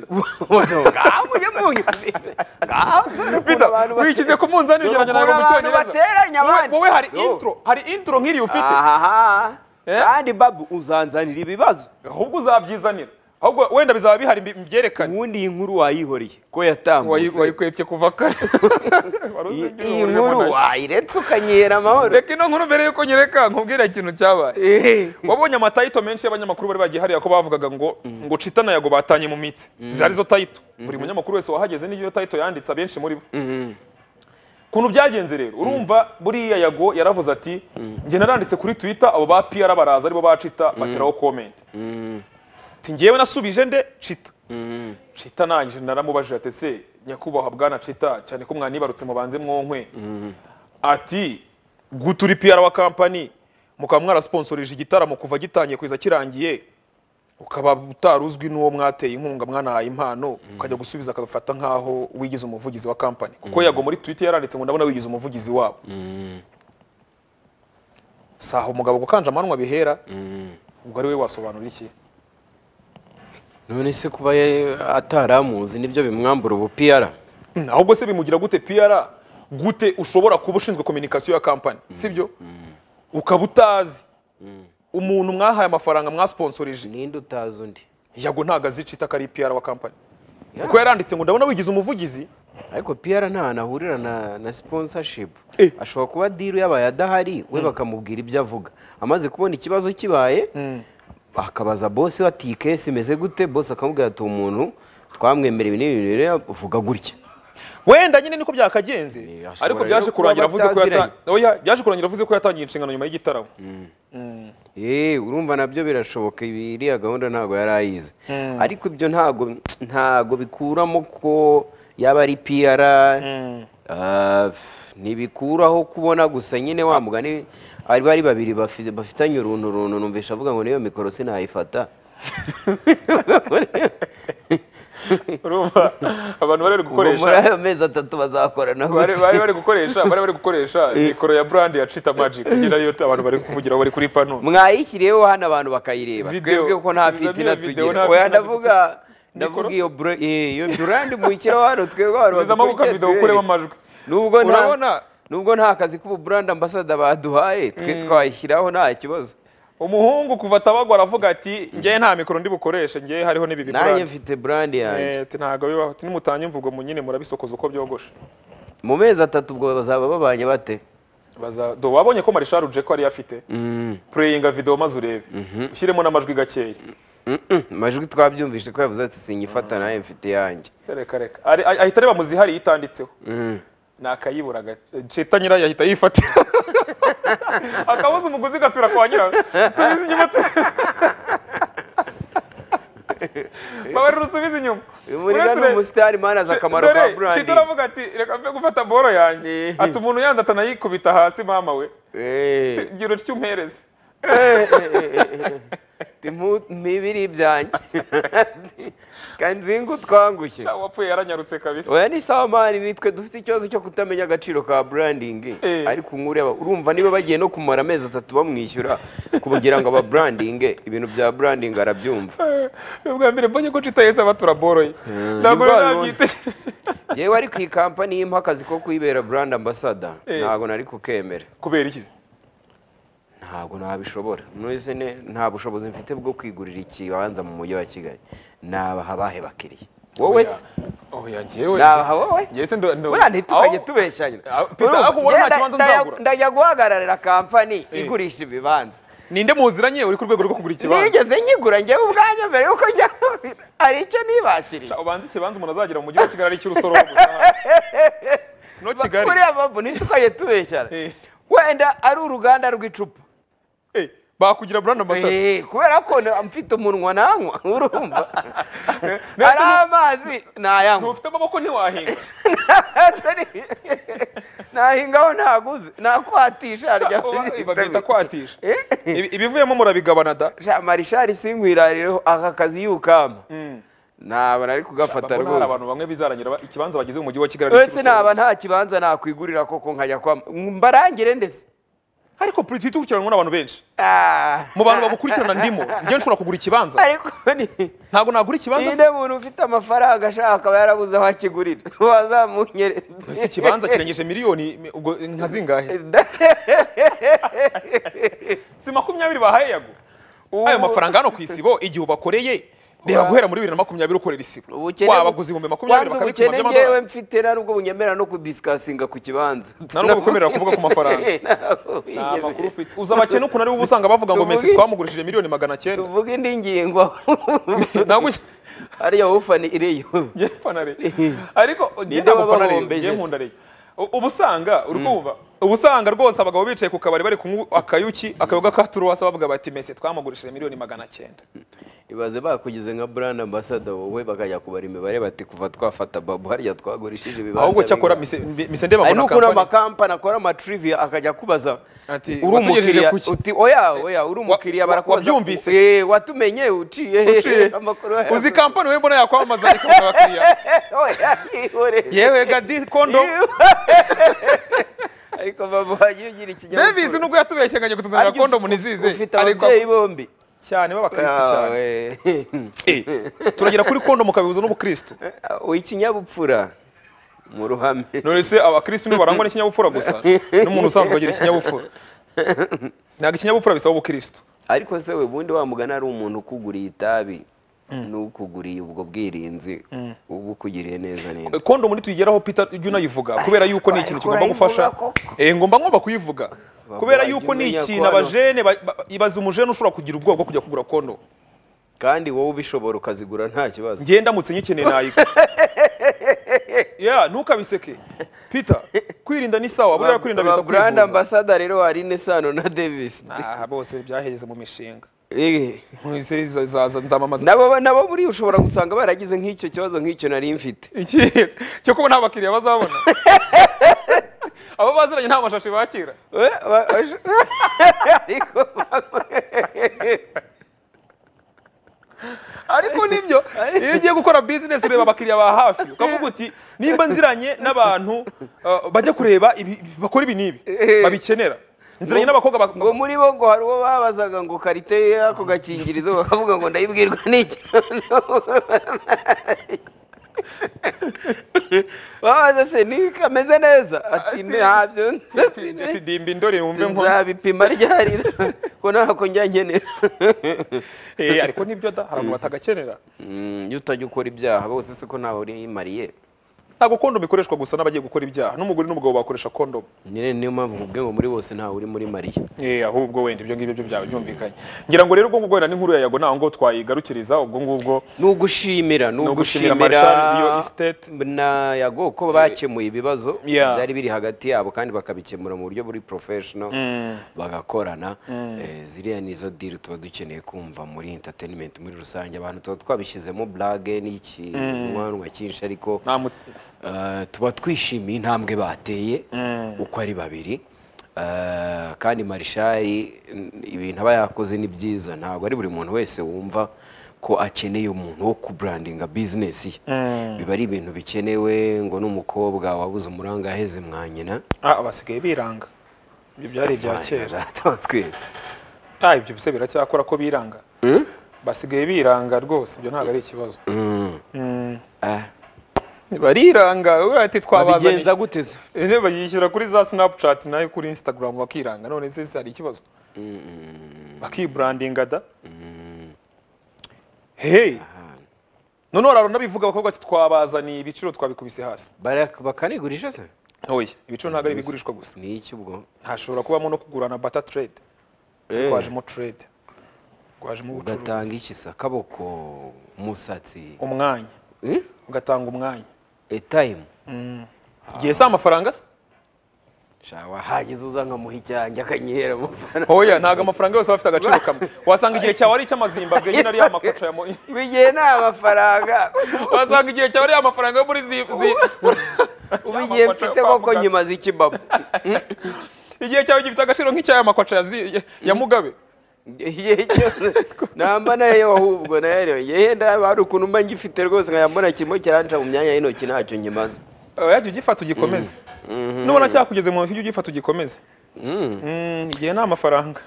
wikize ku munzani ugeranya nawe mu cyongereza wowe hari intro nk'iri ufite kandi babu uzanzanira ibibazo ahubwo uzabyizanira ahubwo wenda bizaba bihari mbyerekane ubundi iyi nkuru wayihoriye ko yatambutse wayikwepye kuva kare iyi nkuru wayiretse ukanyera amahoro reka ino nkuru mbere yuko nyereka nkubwira ikintu cyabaye wabonye amatayito menshi y'abanyamakuru bari bagiye hariya ko bavugaga ngo Chita na Yago batanye mu mitsi zari zo tayito buri munyamakuru wese wahageze n'iyo tayito yanditse abenshi muri bo kuntu byagenze rero urumva buriya Yago yaravuze ati nge naranditse kuri Twitter abo ba PR baraza aribo bacita bateraho comment ngewe nasubije nde Chita nangije naramubajije ati se nyakubahwa bwana Chita cyane ko mwanibarutse mubanze mwonkwe ati guturi PR wa company mukaba mwarasponsorije igitaramo kuva gitangiye kwiza kirangiye ukaba utaruzwi n'uwo mwateye inkunga mwanahaye impano ukajya gusubiza akabafata nkaho wigize umuvugizi wa company kuko Yago muri Twitter yaranditse ngo ndabona wigize umuvugizi wabo saho umugabo gukanja amanwa bihera ubwo ari we wasobanura iki none se kuba ataramuzi nibyo bimwambura ubu PR ahubwo se bimugira gute PR gute ushobora kuba ushinzwe communication ya company sibyo ukaba utazi umuntu mwahaye amafaranga mwasponsorije ninde utazi undi Yago ntago azicita kari PR wa company kuko yaranditse ngo ndabona wigize umuvugizi ariko PR nta nahurira na sponsorship ashobora kuba deal yabaye adahari we bakamubwira ibyo avuga amaze kubona ikibazo kibaye akabaza boss we ati case imeze gute boss akamubwira ati umuntu twamwemera ibintu uvuga gutya wenda nyine niko byakagenze ariko byaje kurangira avuze ko byaje kurangira avuze ko yatangiye inshingano nyuma y'igitaramo urumva nabyo birashoboka iriya gahunda ntago yarayize ariko ibyo ntago bikuramo ko yaba ari PR ntibikuraho kubona gusa nyine wa mugani bari babiri bafitanye uruntu numvisha avuga ngo niyo mikoro sinayifata urumva abantu bari gukoresha muri ayo mezi 3 bazakorana bari gukoresha mikoro ya brand ya Cheetah Magic kugira yo abantu bari kuvugira bari kuri pano mwayikiriyeho hano abantu bakayireba twebwe ko nta fitina tugira oya ndavuga iyo brand muyikiraho hano twebwe abantu bazama ku video ukureba amajwi nubwo nta kazi k'ubu brand ambassador baduhaye twe twayishyiraho nta kibazo umuhungu kuva atabagwa aravuga ati ngiye nta mikoro ndi bukoreshe ngiye hariho nibi brand nanjye mfite brand yanjye ntago bibaho nimutanye mvugo mu nyine murabisokoza uko byogoshe mu mezi 3 ubwo bazaba babanye bate wabonye ko Marshal Ruje ko ari afite playinga video maze urebe ushyiremo n'amajwi gakeya amajwi twabyumvishe ko yavuze ati sinyifata naye mfite yanjye reka ahita areba muzihari yitanditseho nakayiburaga Cheetah nyira yahita yifatira akabuza umuguzi gasubira kwa nyirawe subiza inyuma baba rusubiza inyuma muri gano umusitari mana za kamaro ka brand Cheetah aravuga ati reka mve gufata boro yanjye ati umuntu yanze atanayikubita hasi mama we gira cyumpereze mibiri byanjye kandi zingu twangushye wapfuye yaranyarutse kabisa oya ni sawa mani nitwe dufite ikibazo cyo kutamenya agaciro ka branding ariko nkureba urumva niba bagiye no kumara amezi 3 bamwishyura kugira ngo aba branding ibintu bya branding arabyumva ubwa mbere mbonye ko Cheetah yesa batura boro ye ntabwo nabyite yewe ari ku company y'impakazi ko kwibera brand ambassador ntabwo nari kukemera kubera iki ntabwo nabishobora nose nta bushobozi mfite bwo kwigurira ikibanza mu mujyi wa Kigali nabahabahe bakiriye wowe oya ngewe wowe yese burandi tukajye tubeshanya Peter akubona nta kibanza nzagura ndajya guhagararira company igurisha ibibanza ninde muziranye uri ku rwego rwo kugura ikibanza nigeze nyigura ngewe ubwanjye mbere yuko njya ari icyo nibashirije ubanza ikibanza umuntu azagira mu mujyi wa Kigali ari cy'urusoro gusa no Kigali kuriya babu nitukaye tubeshana wenda ari uruganda rw'icupa bakugira brand ambassador kubera ko mfite umunwa nanywa urumva ari amazi nayanywa ntufite amaboko ntiwahinga nahingaho ntaguze nakwatisha arya babyita kwatisha ibivuyemo murabigabana da Marshal sinkwirarireho aka kazi yukama ntabwo nari kugafata rwose abantu bamwe bizarangira ikibanza bagize mu mujyi wa Kigali wese naba nta kibanza nakwigurira koko nkajya kwa mbarangire ndetse ariko politiki tukurikiranwa n'abantu benshi mu bantu bagukurikirana ndimo njye nshobora kugura ikibanza ariko ntabwo nagura ikibanza inde muntu ufite amafaranga ashaka akaba yarabuze aho akigurira wazamunyereza ese ikibanza kirengeje miliyoni nka zingahe si 20 bahaye yago ayo mafaranga hano ku isibo igihe ubakoreye reba guhera muri 2020 ukorera isibo wabaguze 2020 bakabikuma by'amadolari ngewe mfite narubwo bunyemera no kudiscussinga ku kibanza narubwo bukomerera kuvuga ku mafaranga makuru ufite uzabakene ukuntu ari ubusanga bavuga ngo Messi twamugurishije miliyoni 900 tuvuga indi ngingo ntabwo ariyo ufani iriyo yefanare ariko ngiye nkundare ubusanga urukumva ubusanga rwose abagabo bicaye ku kabari bari kunywa akayuki akayoga ka turuwasa bavuga bati Messi twamugurishije miliyoni 900 ibaze bakugize nka brand ambassador wowe bakajya kubara imibare bati kuva twafata babu hariya twagurishije bibanza ahubwo cyakora mise ndeba mbona company akora ama trivia akajya kubaza ati urumukiriya uti oya uri umukiriya barakubaza wabyumvise watumenye uciye amakuru uzi company we mbona yakwamamaza ariko abakiriya yewe gadi kondo ariko babu hagiye ugira ikinyabupfura Davis nubwo yatubeshye nganye kutuzanira kondo munizize ariko bombi cyane b'abakristo cyane turagira kuri kondo mukabibuza n'ubukristo ikinyabupfura mu ruhame none se abakristo ni barangwa n'ikinyabupfura gusa n'umuntu usanzwe agira ikinyabupfura ntabwo ikinyabupfura bisaba ubukristo ariko se we bundi wamugana ari umuntu ukuguriye itabi n'ukuguriye ubwo bwirinzi ubu kugiriye neza neza kondomu nituyigeraho Peter ujye unayivuga kubera yuko ni ikintu kigomba gufasha ngomba kuyivuga kubera yuko ni ikintu abajene ibaza umujene ushobora kugira ubwoba bwo kujya kugura kondomu kandi wowe ubishobora ukazigura nta kibazo ngenda mutse nyikeneye nayiko ntukabiseke Peter kwirinda ni sawa buriya kwirinda bita kwivuza brand ambassador rero hari Nesano na Davis bose byaheze mu mishinga nabo buri ushobora gusanga baragize nk'icyo kibazo nk'icyo nari mfite cyo kuba nta bakiriya bazabona abo baziranye nta mashashi bakira ariko nibyo iyo ugiye gukora business ureba abakiriya ba hafi ukavuga uti nimba nziranye n'abantu bajya kureba bakora ibi n'ibi babikenera nziranye n'abakobwa ngo muri bo ngo hari uwo babazaga ngo karite y'ako gakingirizo bakavuga ngo ndayibwirwa n'iki babaza se ni kameze neza ati ntabyo ati dimba indore wumve nko nzabipima ryarira ko ntako njya nkenera ariko nibyo da hari abantu batagakenera iyo utajya ukora ibyaha bose siko ntawe uri mariye ntabwo kondomu ikoreshwa gusa n'abagiye gukora ibyaha n'umugore n'umugabo bakoresha kondomu niyo mpamvu mubwe ngo muri bose ntawe uri muri mariya ahubwo wenda ibyo ngibyo byaba byumvikanye ngira ngo rero ubwo ngubwo wenda n'inkuru ya Yago naho ngo twayigarukiriza ubwo ngubwo nugushimira na Yago ko bakemuye ibibazo byari biri hagati yabo kandi bakabikemura mu buryo buri professional bagakorana ziriya nizo deal tuba dukeneye kumva muri entertainment muri rusange abantu tuba twabishyizemo blague n'iki mwanwa cyinshi ariko tuba twishimiye intambwe bateye uko ari babiri kandi Marishari ibintu aba yakoze ni byiza ntabwo ari buri muntu wese wumva ko akeneye umuntu wo kubrandinga business ye biba ari ibintu bikenewe ngo n'umukobwa wabuze umuranga aheze mwanyina basigaye biranga ibyo byari ibya kera ibyo bise biracyakora ko biranga basigaye biranga rwose ibyo ntabwo ari ikibazo bariranga urati twabazanye bigenza guteze bayishyira kuri za Snapchat nayo kuri Instagram bakiranga none se hari ikibazo bakibrandinga da none wararo nabivuga bakavuga ati twabazaniye ibiciro twabikubise hasi bakanigurisha se oya ibiciro ntabwo ari bigurishwa gusa ni iki ubwo ntashobora kubamo no kugurana barter trade twajemo trade twajemo ubucuruzi ugatanga iki se akaboko umusatsi umwanya ugatanga umwanya time igihe si amafaranga se shawa hagize uza nkamuha icyanjye akanyihera amafaranga oya ntabwo amafaranga yose bafite agaciro kamwe wasanga igihe cyawe ari icy'amazimbabwe nyine ari amakoca ya bigiye nta mafaranga wasanga igihe cyawe ari amafaranga yo muri ubu igihe mfite koko nyimaze ikibabu igihe cyawe gifite agaciro nk'icyayo amakoca ya Mugabe igihe cyose namba nayo ahubwo nayo yenda bari ukuntu mba ngifite rwose nkayambona kirimo kiranca mu myanya y'intoki ntacyo nyimaze yajya ugifata ugikomeze nubona cyakugeze mu ntoki ugifata ugikomeze igihe nta mafaranga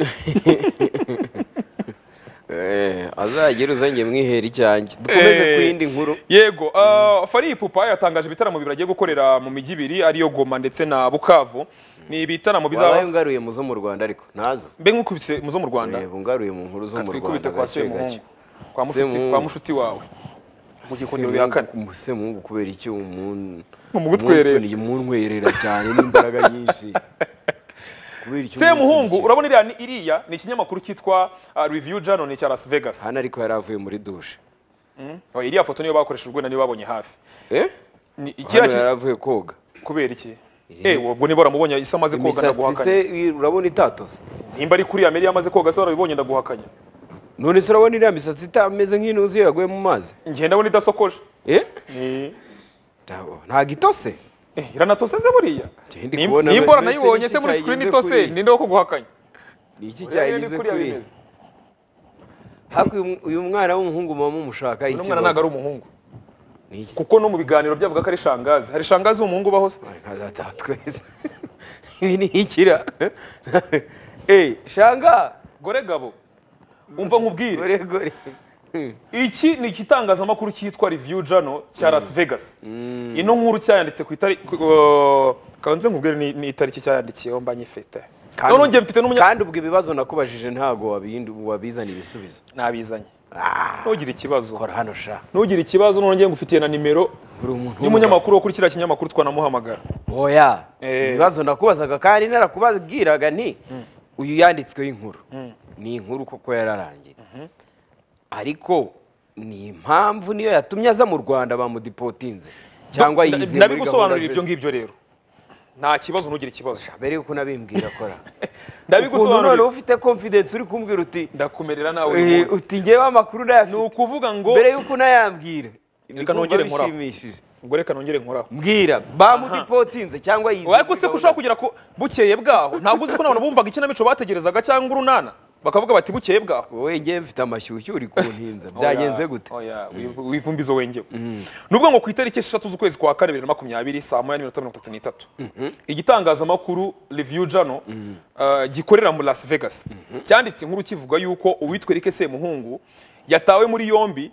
azagera uzange mwihera icyanjye dukomeze ku yindi nkuru yego Fally Ipupa yatangaje ibitaramo bibiri agiye gukorera mu mijyi ibiri ariyo Goma ndetse na Bukavu ni ibitaramo bizaba wabaye ungaruye mu zo mu Rwanda ariko nazo mbe nkukubise mu zo mu Rwanda ungaruye mu nkuru zo mu Rwanda kwa mushuti wawe mu gikundiro bihakane Semuhungu kubera iki umuntu mu gutwerera umunwerera cyane n'imbaraga nyinshi Semuhungu urabona iriya ni ikinyamakuru cyitwa Review Journal ni cya Las Vegas hano ariko yaravuye muri douche iriya foto niyo bakoreshejwe na niyo babonye hafi yaravuye koga kubera iki ubwo niba waramubonye isa amaze koga ndaguhakanya urabona itatose nimba ari kuri Amerika amaze koga se warabibonye ndaguhakanya none se urabona iriya misatsi itameze nk'inuzi yaguye mu mazi ngenda ndabona idasokoje ntabwo itose iranatose se buriya nimba nayibonye se muri screen itose ninde wo kuguhakanya ni iki cyayigize kuri uyu mwana w'umuhungu muba mumushaka iki mwana ntabwo ari umuhungu kuko no mu biganiro byavuga ko ari shangazi hari shangazi w'umuhungu ubaho se twese ibi ni ikira shanga gore gabo umva nkubwire iki ni igitangazamakuru cyitwa Review Journal cya Las Vegas ino nkuru cyayanditse ku itariki kanze nkubwire ni itariki cyayandikiyeho mba nyifite kandi ubwo ibibazo nakubajije ntago wabizana ibisubizo nabizanye ntugire ikibazo kora hano sha ntugire ikibazo nongeye ngufitiye na nimero y'umunyamakuru wo kuri kiriya kinyamakuru twanamuhamagara oya ibibazo nakubazaga kandi narakubabwiraga nti uyu yanditsweho inkuru ni inkuru koko yararangiye ariko ni impamvu niyo yatumye aza mu Rwanda bamudipotinze cyangwa yize ndabigusobanurira ibyo ngibyo rero nta kibazo ntugire ikibazo mbere yuko nabimbwira kora ndabigusobanurira none ufite confidence uri kumbwira uti ndakumerera nawe uti ngewe amakuru ndayafite ni ukuvuga ngo mbere yuko nayambwira reka nongere nkoraho ubwo reka nongere nkoraho mbwira bamudipotinze cyangwa yize ariko se kushaka kugira ko bukeye bwaho ntabwo uzi ko n'abantu bumvaga ikinamico bategerezaga cyangwa urunana bakavuga bati bukeye bwaho wowe ngewe mfite amashyushyu uri kuntinza byagenze gute oya wivumbizo wengewe nubwo ngo ku itariki 3 z'ukwezi kwa 2020 saa 8:33 igitangazamakuru Review Journal gikorera muri Las Vegas cyanditse inkuru kivuga yuko uwitwa Eric Semuhungu yatawe muri yombi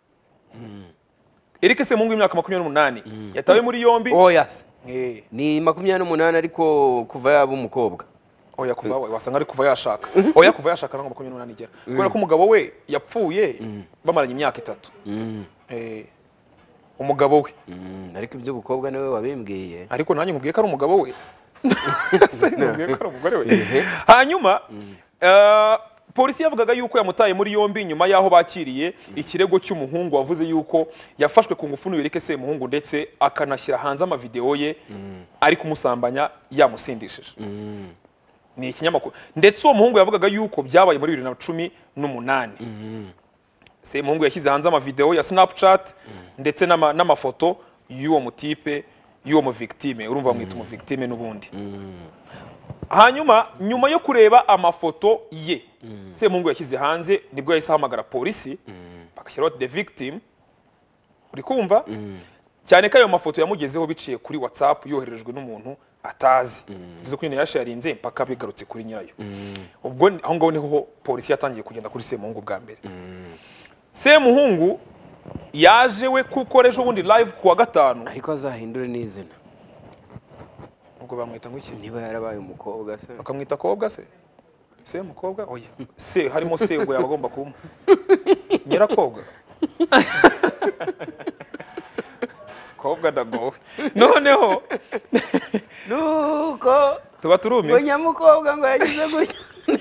Eric Semuhungu y'imyaka 28 yatawe muri yombi oya ni 28 ariko kuva yaba umukobwa oya kuva wasanga ari kuva yashaka oya kuva yashaka nango 28 igera kubera ko umugabo we yapfuye bamaranye imyaka 3 umugabo we ariko ibyo bukobwa nawe wabimbwiye ariko nanjye nkubwiye ko ari umugabo we nkubwiye ko ari umugore we hanyuma polisi yavugaga yuko yamutaye muri yombi nyuma yaho bakiriye ikirego cy'umuhungu wavuze yuko yafashwe ku ngufu n'Eric Semuhungu ndetse akanashyira hanze amavideo ye ari kumusambanya yamusindishije ni ikinyamakuru ndetse uwo muhungu yavugaga yuko byabaye muri 2018 Semuhungu yashyize hanze amavideo ya Snapchat ndetse n'amafoto y'uwo mutipe y'uwo mu victime urumva bamwita mu victime n'ubundi hanyuma nyuma yo kureba amafoto ye Semuhungu yashyize hanze nibwo yahise ahamagara polisi bagashyiraho the victim uri kumva cyane ko ayo mafoto yamugezeho biciye kuri WhatsApp yoherejwe n'umuntu atazi bivuze ko nyine yasharinze mpaka bigarutse kuri nyirayo ubwo aho ngaho niho polisi yatangiye kugenda kuri Semuhungu bwa mbere Semuhungu yaje we kukoresha ubundi live kuwa 5 ariko azahindure n'izina ubwo bamwita ngo iki niba yarabaye umukobwa se bakamwita kobwa se umukobwa oya se harimo se ngo yabagomba kuma nyirakobwa kobwa dagowe noneho nuko tuba turumi ngo nyamukobwa ngo yagize gutya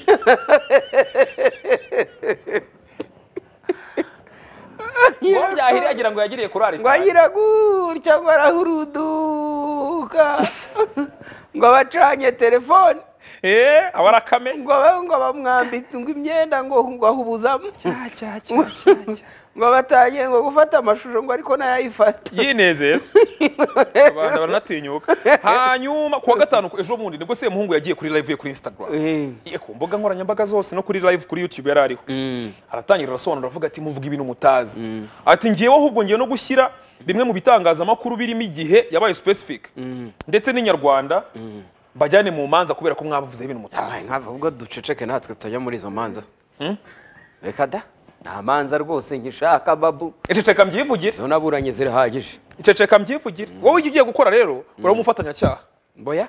ngo byahiri yagira ngo yagiriye kurari ngo agira gutya ngo arahuruduka ngo abacanye telefone abarakame ngo bamwambitse ngo imyenda ngo ahubuzamo ngo batangiye ngo gufata amashusho ngo ariko nayayifata yinezeza abantu baranatinyuka hanyuma kuwa 5 ejo bundi nibwo Semuhungu yagiye kuri live ye kuri Instagram yeko mboga nkoranyambaga zose no kuri live kuri YouTube yarariho aratangira arasobanura avuga ati muvuga ibintu mutazi ati ngiyeho ahubwo ngiye no gushyira bimwe mu bitangazamakuru birimo igihe yabaye specific ndetse n'inyarwanda bajyane mu manza kubera ko mwabavuze ibintu mutazi ubwo duceceke natwe tujya muri izo manza reka da nta manza rwose ngishaka babu iceceka mbyivugire zo naburanye zirahagije iceceka mbyivugire wowe icyo ugiye gukora rero uramufatanya cyaha mboya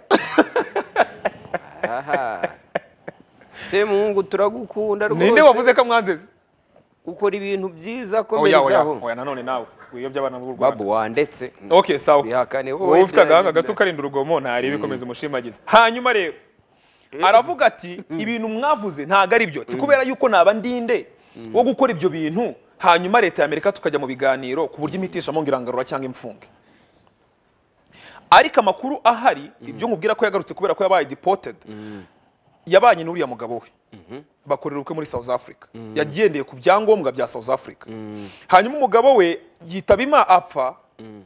aha Semuhungu turagukunda rwose ninde wavuze ko mwanzeze ukora ibintu byiza komerezaho oya nanone nawe wiyobya abana b'u Rwanda babu wandetse okay sawa bihakane wowe ufite agahanga gato karinda urugomo ntari bikomeza umushimagize hanyuma rero aravuga ati ibintu mwavuze ntago ari byo kubera yuko naba ndinde wo gukora ibyo bintu hanyuma leta ya Amerika tukajya mu biganiro ku buryo imitisha mo ngirangarura cyangwa imfunge ariko amakuru ahari ibyo nkubwira ko yagarutse kubera ko yabaye deported yabanye n'uriya mugabo we bakorera uko muri South Africa yagendeye ku byangombwa bya South Africa hanyuma umugabo we yitaba apfa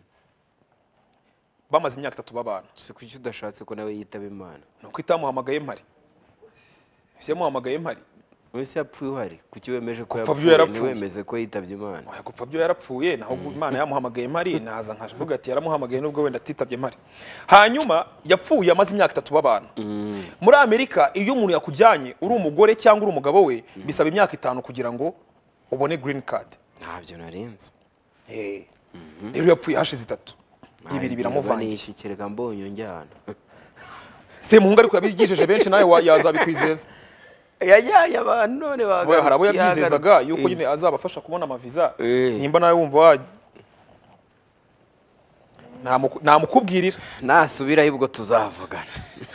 bamaze imyaka 3 babana se kuki udashatse ko nawe yitaba Imana nuko itamuhamagaye mpari se yamuhamagaye mpari wese yapfuye uhari kuki wemeje ko yapfuye wemeze ko yitabye Imana oya gupfa byo yarapfuye naho Imana yamuhamagaye mpari naza nkavuga ati yaramuhamagaye nubwo wenda atitabye mpari hanyuma yapfuye amaze imyaka 3 babana muri Amerika iyo umuntu yakujyanye uri umugore cyangwa uri umugabo we bisaba imyaka 5 kugira ngo ubone green card ntabyo narinze rero yapfuye hashize 3 ibiri biramuvangiye nishikirega mbonye njyana Semuhungu ariko yabigisheje benshi nawe yazabikwizeza yajyanye abantu none we hari abo yabyizezaga yuko nyine azabafasha kubona amaviza nimba nawe wumva namukubwirira nasubirayo ubwo tuzavugana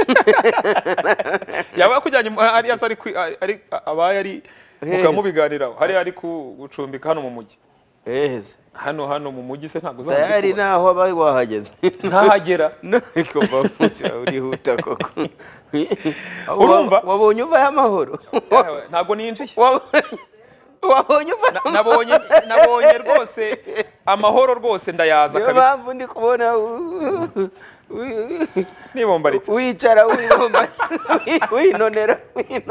yaba yakujyanye ariya ari abaye ari mukamubiganiraho hari ari gucumbika hano mu mujyi hano mu mujyi se ntabwo uzamubikora tayari naho abaye wahageze ntahagera ariko bamuca urihuta koko urumva wabonye uvayo amahoro ntabwo ninjiye wabonye nabonye rwose amahoro rwose ndayaza kabisa niyo mpamvu ndi kubona nibombaritse wicara winonera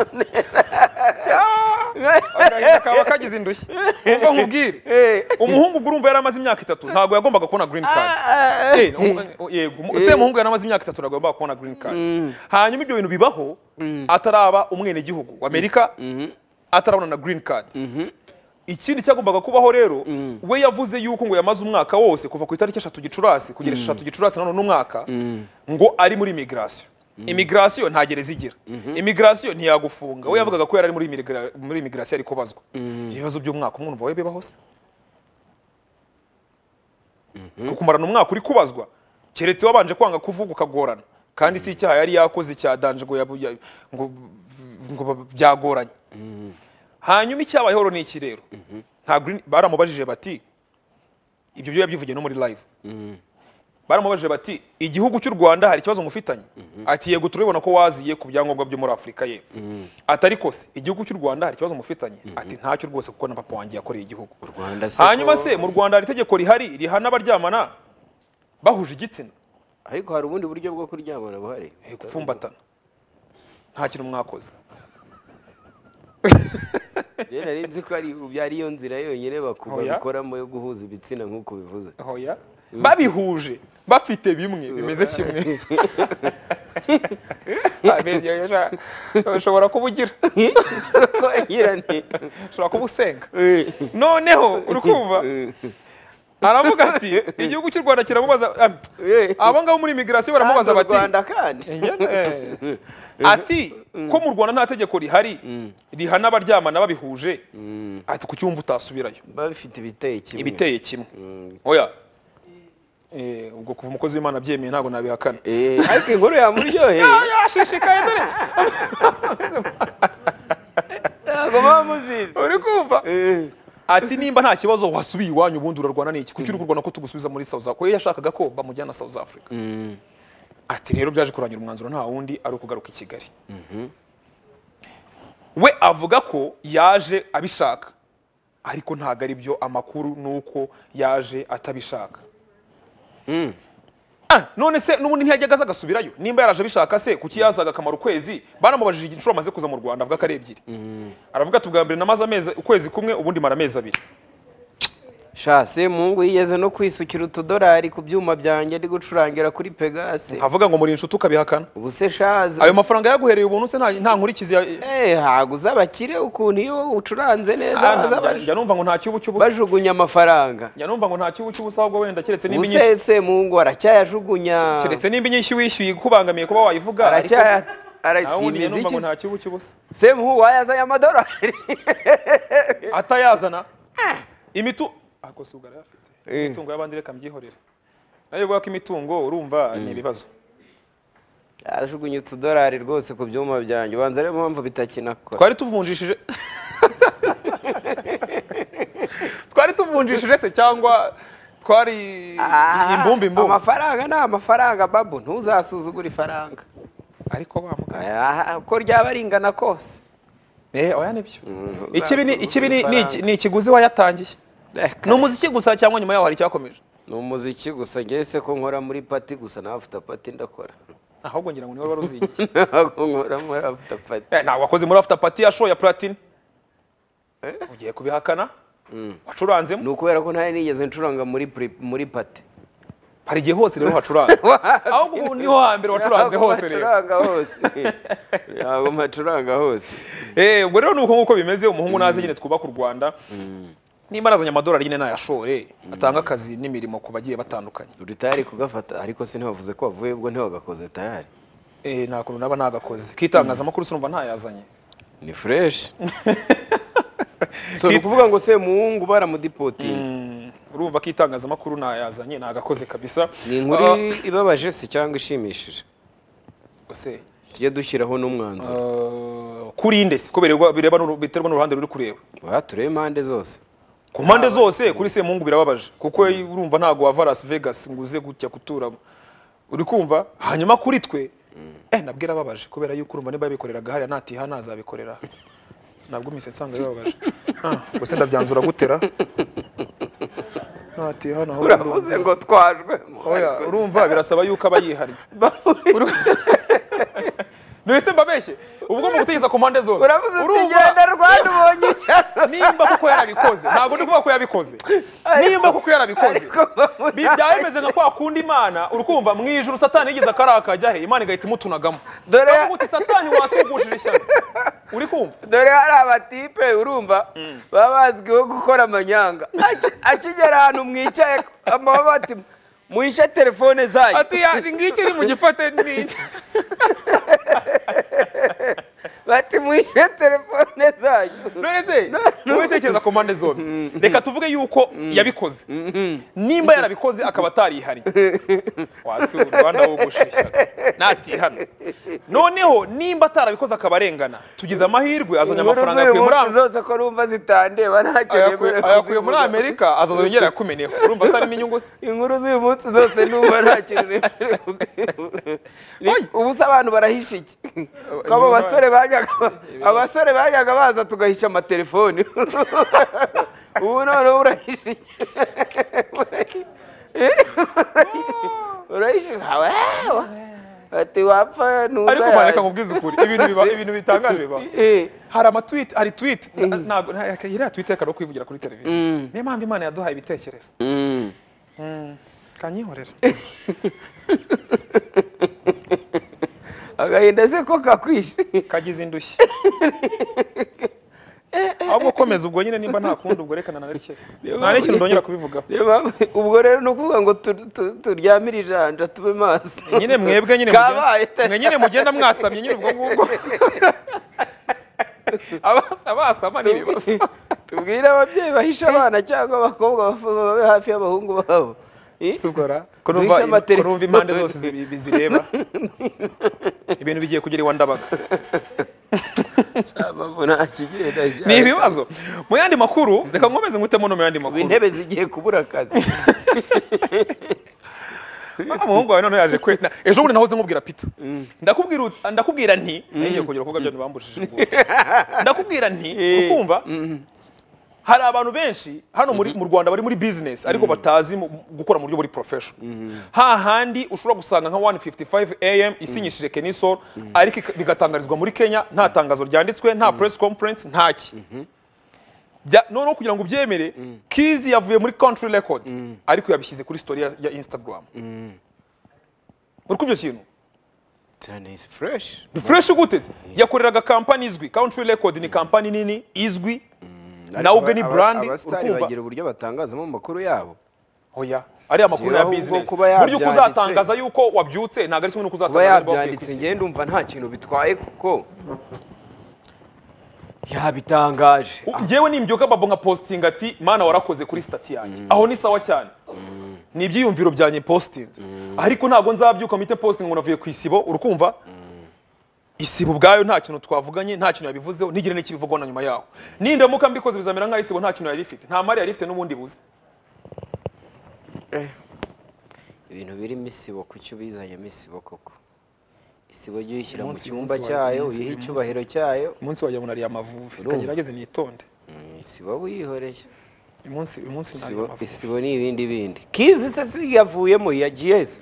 agahinda kaba kagize indushyi ubwo nkubwire umuhungu ubwo urumva yari amaze imyaka 3 ntabwo yagombaga kubona green card yego se umuhungu yari amaze imyaka 3 ntabwo yagombaga kubona green card hanyuma ibyo bintu bibaho ataraba umwene gihugu wa Amerika atarabona na green card ikindi cyagombaga kubaho rero we yavuze yuko ngo yamaze umwaka wose kuva ku itariki 3 Gicurasi kugera 3 Gicurasi none n'umwaka ngo ari muri immigration nta gereza igira immigration ntiyagufunga we yavugaga ko yari ari muri immigration ari kubazwa ibibazo by'umwaka umwumva we bibaho se kukumarana umwaka uri kubazwa keretse wabanje kwanga kuvuga ukagorana kandi si icyaha yari yakoze cya danje ngo byagoranye hanyuma icyabayeho ni iki rero nta green baramubajije bati ibyo byo yabyivugiye no muri live baramubajije bati igihugu cy'u Rwanda hari ikibazo mufitanye ati yego turabona ko waziye ku byangombwa byo muri Afrika ye atari kose igihugu cy'u Rwanda hari ikibazo mufitanye ati ntacyo rwose kuko na papa wanjye yakoreye igihugu hanyuma se mu Rwanda hari itegeko rihari rihana abaryamana bahuje igitsina ariko hari ubundi buryo bwo kuryamana buhari gupfumbatana nta kintu mwakoze nari nzi ko ari iyo nzira yonyine babikoramo yo guhuza ibitsina nk'uko bivuze hoya babihuje bafite bimwe bimeze kimwe ushobora kubugira ushobora kubusenga noneho urukumva aravuga ati igihugu cy'u Rwanda kiramubaza abo ngabo muri immigration baramubaza bati ati ko mu Rwanda nta tegeko rihari rihana abaryamana babihuje ati ku cyumva utasubirayo bafite ibiteye kimwe oya ubwo kuva umukozi w'Imana byemeye ntabwo nabihakana ariko inkuru yamuryoheye yashishikaye dore ntabwo bamuzize uri kumva ati nimba nta kibazo wasubiye iwanyu ubundi urarwana n'iki kuki uri kurwana ko tugusubiza muri South Africa we yashakaga ko bamujyana South Africa ati rero byaje kurangira umwanzuro nta wundi ari ukugaruka i Kigali we avuga ko yaje abishaka ariko ntago ari byo amakuru nuko yaje atabishaka none se n'ubundi ntiyajyaga aza agasubirayo nimba yaraje abishaka se kuki yazaga akamara ukwezi baramubajije igiciro amaze kuza mu Rwanda avuga ko ari 2 aravuga ati ubwa mbere namaze ukwezi kumwe ubundi mara amezi 2 shase mungu yigeze no kwisukira $2 ku byuma byanjye ndi gucurangira kuri Pegasus avuga ngo muri inshuti ukabihakana ubuse shaze ayo mafaranga yaguhereye ubuntu se nta nkurikizi haguza abakire ukuntu iyo ucuranze neza njya numva ngo nta cyubu cy'ubusa bajugunya amafaranga njya numva ngo nta cyubu cy'ubusa ahubwo wenda keretse nimba inyishyu usetse mungu aracyayajugunya keretse nimba inyishyu wishyuye kubangamiye kuba wayivuga arasimbiza numva ngo nta cyubu cy'ubusa se muhu wayazanye $1 atayazana imitu ako sugara yafite imitungo y'abandi reka mbyihorera nayo bwa ko imitungo urumva ni ibibazo yajugunye $2 rwose ku byuma byanjye ubanza rero mpamvu bitakinakora twari tuvunjishije se cyangwa twari imbumbi amafaranga ni amafaranga babu ntuzasuzugura ifaranga ariko ko ryaba ringana kose oya nibyo ikibi ni ikiguzi wayatangiye ni umuziki gusa cyangwa nyuma yaho hari icyakomeje ni umuziki gusa ngese ko nkora muri pati gusa nawe afite pati ndakora ahubwo ngira ngo niwe wari uzigiye ntabwo nkora muri after pati ntabwo wakoze muri after pati ya show ya Platini ugiye kubihakana wacuranzemo ni ukubera ko ntari nigeze ncuranga muri pati hari igihe hose rero hacuranga ahubwo ubu niho hambere wacuranze hose rero ntabwo mpacuranga hose ubwo rero ni uko nguko bimeze umuhungu naze nyine twubaka u Rwanda nimba arazanye amadolari nyine nayashore atanga akazi n'imirimo ku bagiye batandukanye uri tayari kugafata ariko se ntibavuze ko wavuye ubwo ntiwagakoze tayari nta kuntu naba nagakoze kitangazamakuru sinumva ntayazanye ni fresh so ni ukuvuga ngo se muhungu baramudipotinze urumva ko itangazamakuru ntayazanye ntagakoze kabisa ni inkuru ibabaje se cyangwa ishimishije ose tujye dushyiraho n'umwanzuro kuri inde se ko biterwa n'uruhande ruri kureba turebe impande zose ku mpande zose kuri Semungu birababaje kuko urumva ntago wava Las Vegas ngo uze gutya kuturamo uri kumva hanyuma kuri twe nabwira babaje kubera yuko urumva niba yabikoreraga hariya natiha nazabikorera nabwo mise nsanga bibabaje gusa ndabyanzura gutera natiha naho uravuze ngo twajwe oya urumva birasaba yuko abayihari Nese mbabeshye ubwo mu gutegeza ku mpande zose urugenda Rwanda ubonye cyane nimba kuko yarabikoze ntabwo ndi kuvuga ko yabikoze nimba kuko yarabikoze byameze nka kwa kundi Imana urukumva mu ijuru Satani yigeze akarakajya he Imana igahita imutunagamo dore uti Satani wasugushije ishyano uri kumva dore hari abatipe urumva babazwiho gukora amanyanga akigera ahantu mwicaye amabati muhishe telefone zanyu ati ngiki iri mu gifate n'iki bati muhishe telefone zanyu none se ubitekereza ku mpande zombi reka tuvuge yuko yabikoze nimba yarabikoze akaba atarihari wasi u Rwanda wogushisha natihana noneho nimba atarabikoze akaba arengana tugize amahirwe azanye amafaranga akuye muri zose ko rumva zitandeba ntacyo ayakuye muri Amerika azaza yongera yakumeneho urumva atarimo inyungu se inkuru z'uyu munsi zose numva nta kintu ubu se abantu barahisha iki ko abo abasore bajyaga baza tugahisha amatelefoni ubu noneho urahisha iki urahisha ati wapfa nuza ariko bareka mubwiza ukuri ibintu bitangaje ba hari amatweet hari tweet ntago iriya tweet yakaro kwivugira kuri televiziyo niyo mpamvu Imana yaduhaye ibitekerezo kanyihorera agahinda se ko kakwishe kagize indushyi ahubwo komeza ubwo nyine nimba nta kundi ubwo rekana narekere nta n'ikintu ndongera kubivugaho ubwo rero ni ukuvuga ngo turyamire ijanja tube maso nyine mwebwe nyine mugenda mwasamye nyine ubwo ngubwo abasama ni ibibazo tubwire ababyeyi bahisha abana cyangwa abakobwa babe hafi y'abahungu babo sugora ko numva impande zose bizireba ibintu bigiye kugera iwa Ndabaga ni ibibazo mu yandi makuru reka nkomeze ngutemo no mu yandi makuru intebe zigiye kubura akazi umuhungu wawe none yaje kwenda ejo bundi nahoze nkubwira Peter ndakubwira nti ngiye kugira kuvuga byo bambujije ndakubwira nti ukumva hari abantu benshi hano mu Rwanda bari muri business ariko batazi gukora mu buryo buri professional hahandi ushobora gusanga nka 1:55 am isinyishije Kenisol ariko bigatangarizwa muri Kenya nta tangazo ryanditswe nta press conference ntaki noneho kugira ngo ubyemere Kizi yavuye muri country record ariko yabishyize kuri story ya Instagram muri kubyo kintu cyane is fresh fresh gute yakoreraga company izwi country record ni company nini izwi nawe ubwe ni brand abastari bagira uburyo batangazamo amakuru yabo oya ari amakuru ya business buryo kuzatangaza yuko wabyutse ntago ari kimwe no kuzatangaza yabyanditse ngende ndumva nta kintu bitwaye kuko yabitangaje ngewe nimbyuka babo nka posting ati mana warakoze kuri stati yanjye aho ni sawa cyane ni ibyiyumviro byanye posting ariko ntago nzabyuka mite posting ngo navuye ku isibo urukumva isibo ubwayo nta kintu twavuganye nta kintu yabivuzeho nigire n'ikibivugwa na nyuma yaho nindamuka mbikoze bizamera nka isibo nta kintu yari ifite nta mari yari ifite n'ubundi buze ibintu biri misibo kucyo bizanye misibo koko isibo giye ishyira mu cyumba cyayo uyihe icyubahiro cyayo umunsi wajya munari amavuvi kagerageze nitonde isibo wihoreye umunsi isibo ni ibindi Kizi se yavuyemo ya GS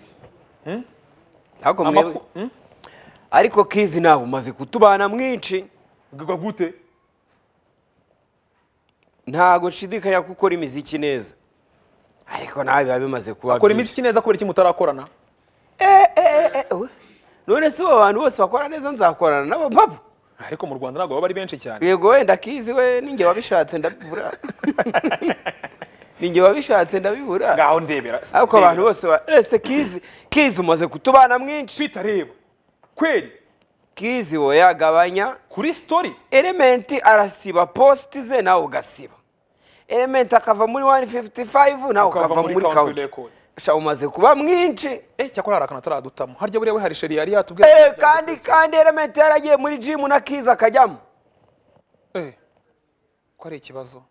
ariko Kizi nawe umaze kutubana mwinshi gute ntago nshidikanya gukora imiziki neza ariko nawe biba bimaze kuba akora imiziki neza kubera iki mutarakorana none se abantu bose bakora neza nzakorana nabo papa ariko mu Rwanda ntago baba ari benshi cyane yego wenda Kizi we ninge wabishatse ndabibura ninge wabishatse ndabibura ngaho ndebera ariko abantu bose ese Kizi umaze kutubana mwinshi Peter reba kweli Kizi we yagabanya kuri story Element arasiba post ze nawe ugasiba Element akava muri 155 nawe ukava muri country sha umaze kuba mwinshi cyakora harakana taradutamo harya buriya we hari sheri yari yatubwiye kandi Element yaragiye muri gym na Kiza akajyamo ko ari ikibazo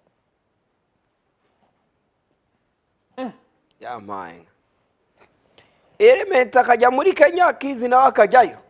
yamaye Element akajya muri Kenya Kizi nawe akajyayo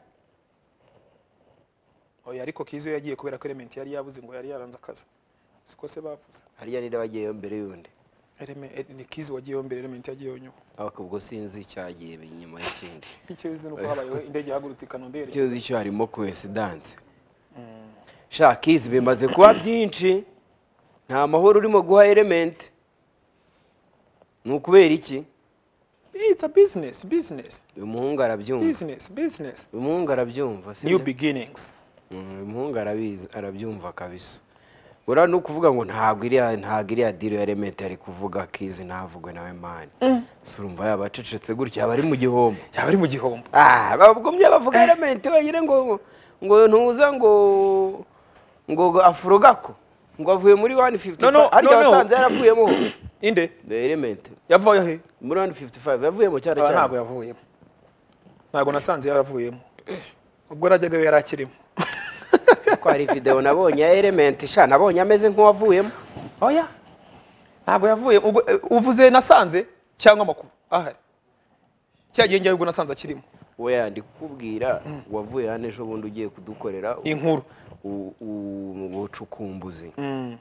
oya ariko Kizi yagiye kubera ko Element yari yabuze ngo yari yaranze akazi siko se bavuze hariya nire bagiyeyo mbere yundi ni Kizi wagiyeyo mbere Element yagiyeyo nyuma abakubwo sinzi cyagiye inyuma y'ikindi icyo bizi nuko habayeho indege yahagurutse i Kanombe icyo bizi cyo harimo coincidence sha Kizi bimaze kuba byinshi nta mahoro urimo guha Element nukubera iki it's a business umuhungu arabyumva business umuhungu arabyumva new beginnings umuhungu arabyumva kabisa ura no kuvuga ngo ntago iriya deal ya Element ari kuvuga Kizi ntavugwe nawe man surumva yabacecetse gutya abari mu gihombo babugumye bavuga Element wenyine ngo ntuza ngo afurogako ngo avuye muri 155 ariko wasanze yaravuyemo inde Element yavuye he muri 155 yavuyemo cyane ntago yavuyemo ntago nasanze yaravuyemo ubwo rajyaga yarakirimo ko hari video nabonye ya Element sha nabonye ameze nk'uwavuyemo oya ntago yavuye uvuze nasanze cyangwa makuru ahari cyagiye njye ubwo nasanze akirimo we yandi kukubwira wavuye hane ejo bundi ugiye kudukorera inkuru ubucukumbuzi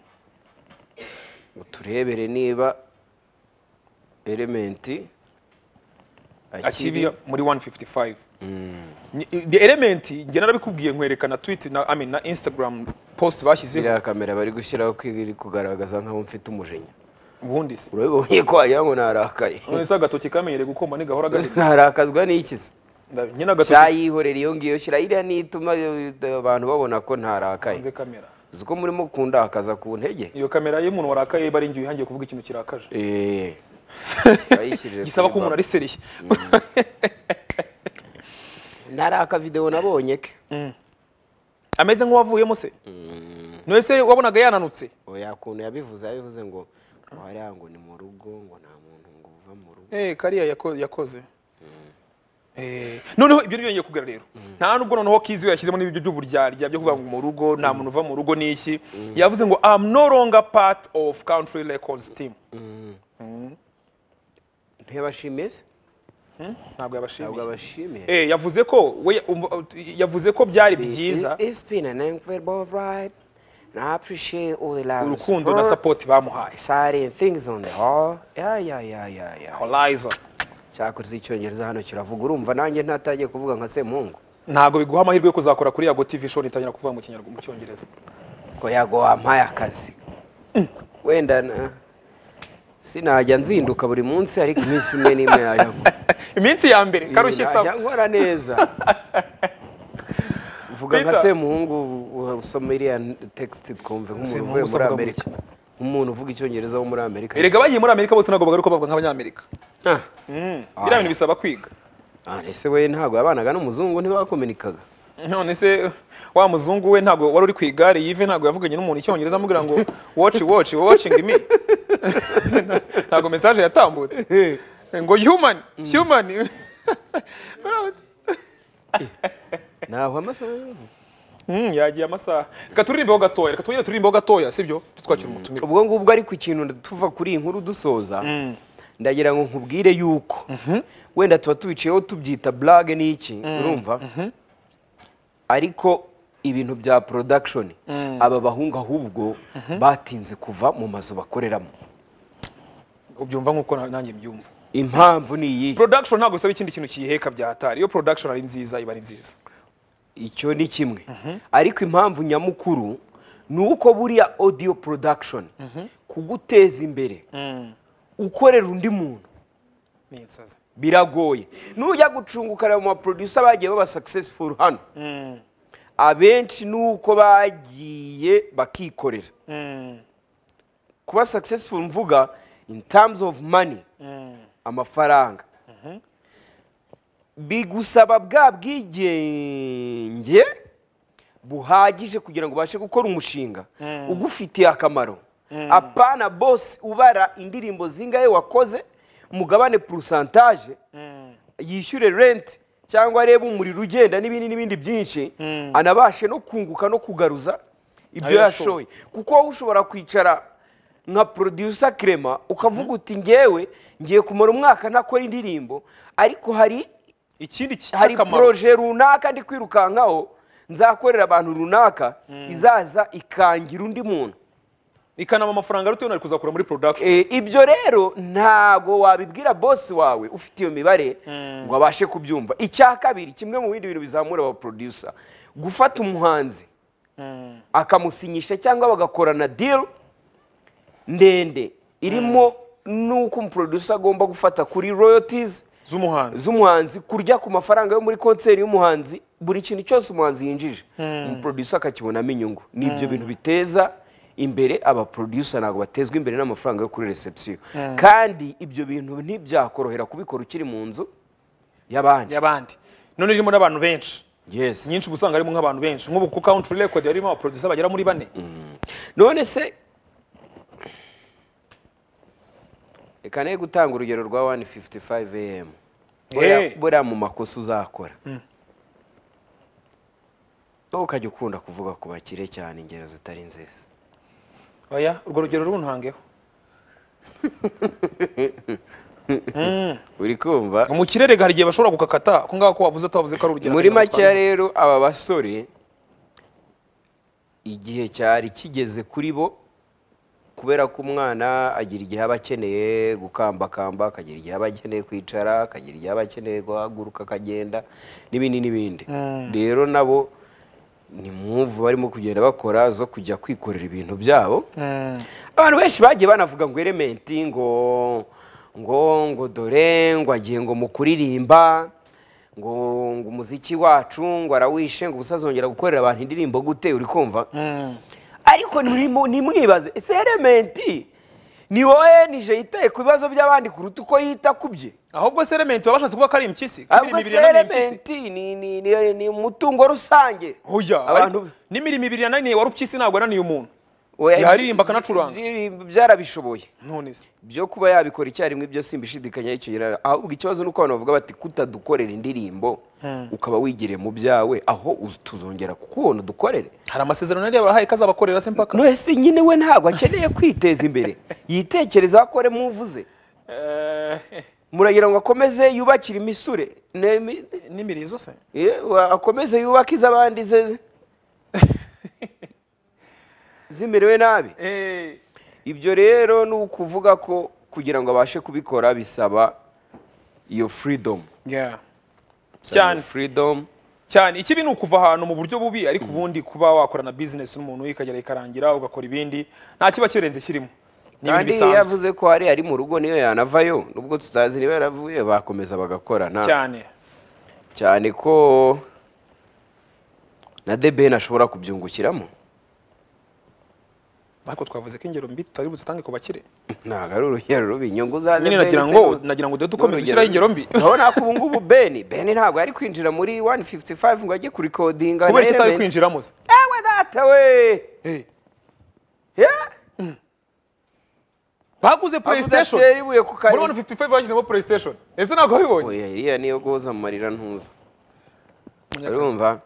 uturebere niba Element akiri muri 155 the Element nge narabikubwiye nkwerekana tweet na Instagram post bashyizeho iriya kamera bari gushyiraho kwiri kugaragaza nkaho mfite umujinya ubundi se urabibonye ko wagira ngo narakaye none agatoki kamenyere gukomba nigahora gari narakazwa n'ikizi nyina agatoki cyayihorera iyo ngiyo shyira iriya nituma abantu babona ko ntarakaye nze kamera uko murimo kundakaza ku ntege iyo kamera y'umuntu warakaye bari ngiye uhangiye kuvuga ikintu kirakaje gisaba ko umuntu ari seriye naraka video nabonye ke ameze nk'uwavuyemo se none se wabonaga yananutse oya kuntu yabivuze ngo wariya ngo ni mu rugo ngo nta muntu ngo uva mu rugo kariya yakoze noneho ibyo nibyo ngiye kugira rero nta nubwo noneho Kizi yashyizemo n'ibyo by'uburyarya byo kuvuga ngo mu rugo nta muntu uva mu rugo n'iki yavuze ngo I'm no longer part of Country Records team ntibashimiye ntabwo yabashimiye yavuze ko byari byiza urukundo na support bamuhaye Horizon cyakoze icyongereza hano kiravuga urumva nanjye ntatangiye kuvuga nka Semungu ntago biguha amahirwe yo kuzakora kuri Yago TV show itangira kuvuga mu kinyarwanda mu cyongereza ko Yago wampaye akazi wenda sinajya nzinduka buri munsi ariko iminsi imwe n'imwe yayo iminsi ya mbere karushye saba nkora neza vuga nka Semungu usoma iriya text twumve nk'umuntu uvuye muri Amerika umuntu uvuga icyongereza wo muri Amerika erega bagiye muri Amerika bose nago bagaruka bavuga nk'abanyamerika biriya bintu bisaba kwiga ese we ntago yabanaga n'umuzungu ntibakomunikaga none se wa muzungu we ntago wari uri ku igare yive ntago yavuganye n'umuntu icyongereza amubwira ngo watching me ntago message yatambutse ngo human naho amasaha yagiye amasaha reka turirimbeho gatoya sibyo twakira umutumire ubwo ngubwo ariko ikintu tuva kuri iyi nkuru dusoza ndagira ngo nkubwire yuko wenda tuba tubiciyeho tubyita blague n'iki urumva ariko ibintu bya production aba bahunga ahubwo batinze kuva mu mazu bakoreramo ubyumva nkuko nanjye mbyumva impamvu ni iyi production ntabwo usaba ikindi kintu kiyiheka bya hatari iyo production ari nziza iba ari nziza icyo ni kimwe ariko impamvu nyamukuru ni uko buriya audio production kuguteza imbere ukorera undi muntu biragoye nujya gucunguka mu producer bagiye baba successful hano abenshi nuko bagiye bakikorera kuba successful mvuga in terms of money amafaranga bigusaba bwa bwigenge buhagije kugira ngo ubashe gukora umushinga ugufitiye akamaro. Apana boss ubara indirimbo zingahe wakoze mugabane pourcentage yishyure rent cyangwa areba umuriro ugenda n'ibindi byinshi anabashe no kunguka no kugaruza ibyo yashoye. Kuko wowe ushobora kwicara nka producer Clement ukavuga uti ngiye kumara umwaka ntakora indirimbo, ariko hari projet runaka ndi kwirukankaho nzakorera abantu runaka izaza ikangira undi muntu ikanama amafaranga rutewe nari kuzakura muri production. Ibyo rero ntago wabibwira boss wawe ufite iyo mibare ngo abashe kubyumva. Icya kabiri, kimwe mu bindi bintu bizamura aba producer, gufata umuhanzi akamusinyisha cyangwa bagakorana deal ndende irimo nuko umuproducer agomba gufata kuri royalties z'umuhanzi, kurya ku mafaranga yo muri concert y'umuhanzi, buri kintu cyose umuhanzi yinjije umuproducer akakibonamo inyungu. Nibyo bintu biteza imbere aba producer, ntabwo batezwa imbere n'amafaranga yo kuri reception. Kandi ibyo bintu ntibyakorohera kubikora ukiri mu nzu y'abandi none irimo n'abantu benshi. Yes, nyinshi gusanga harimo nk'abantu benshi, nk'ubu ku country record yarimo aba producer bagera muri 4. None se reka ne gutanga urugero rwa 155 AM buriya mu makosa uzakora ukajya ukunda kuvuga ku bakire cyane ingero zitari nziza. Oya, urwo rugero runtangeho. Uri kumva umukirere hari igihe bashobora gukakata ko ngako wavuze atavuze ko ari urugero. Muri make rero aba basore igihe cyari kigeze kuri bo, kubera ko umwana agira igihe aba akeneye gukambakamba, akagira igihe aba akeneye kwicara, akagira igihe aba akeneye guhaguruka akagenda n'ibindi. Rero nabo ni move barimo kugenda bakora zo kujya kwikorera ibintu byabo. Abantu benshi bagiye banavuga ngo Element ngo dore ngo agiye ngo mu kuririmba ngo umuziki wacu ngo arawishe ngo usazongera gukorera abantu indirimbo gute. Uri kumva? Ariko nimwibaze, ese Element ni wowe nije yitaye ku bibazo by'abandi kuruta uko yita kubye? Ahubwo se Element babashatse kuvuga ko ari impyisi, ni umutungo rusange. Abantu n'imirimo 2 yananiye wari upyisi ntabwo yananiye umuntu. Yaririmba akanacuranga byarabishoboye. None se byo kuba yabikora icyarimwe ibyo simbishidikanya icyo yira. Ahubwo ikibazo nuko abantu bavuga bati kutadukorera indirimbo ukaba wigiriye mu byawe, aho tuzongera kukubona dukorere. Hari amasezerano yari yabahaye kazabakorera se mpaka. No ese nyine we ntabwo akeneye kwiteza imbere, yitekereza akore muvuze. Muragira ngo akomeze yubakira imisure n'imirizo se, akomeze yubakiza abandi ze zimerewe nabi. Ibyo rero ni ukuvuga ko kugira ngo abashe kubikora bisaba iyo freedom. Cyane freedom cyane. Ikibi ni ukuva ahantu mu buryo bubi, ariko ubundi kuba wakorana business n'umuntu ikagera ikarangira ugakora ibindi nta kiba kirenze kirimo. Kandi yavuze ko ari mu rugo niyo yanavayo, nubwo tutazi niba yaravuye bakomeza bagakorana cyane ko na The Ben ashobora kubyungukiramo. Ariko twavuze ko ingero mbi tutari buzitange ku bakire. Ntabwo ari urugero rubi, inyungu za The Ben. Nagira ngo dukomeze ushyiraho ingero mbi. Urabona ko ubu ngubu Ben ntabwo ari kwinjira muri 155 ngo ajye kuri recording. Kubera kitari kwinjiramo se. Ewe data we. Baguze PlayStation. Muri 155 bagizemo PlayStation. Ese ntabwo wabibonye? Oya, iriya niyo goza amarira ntuza. Urumva?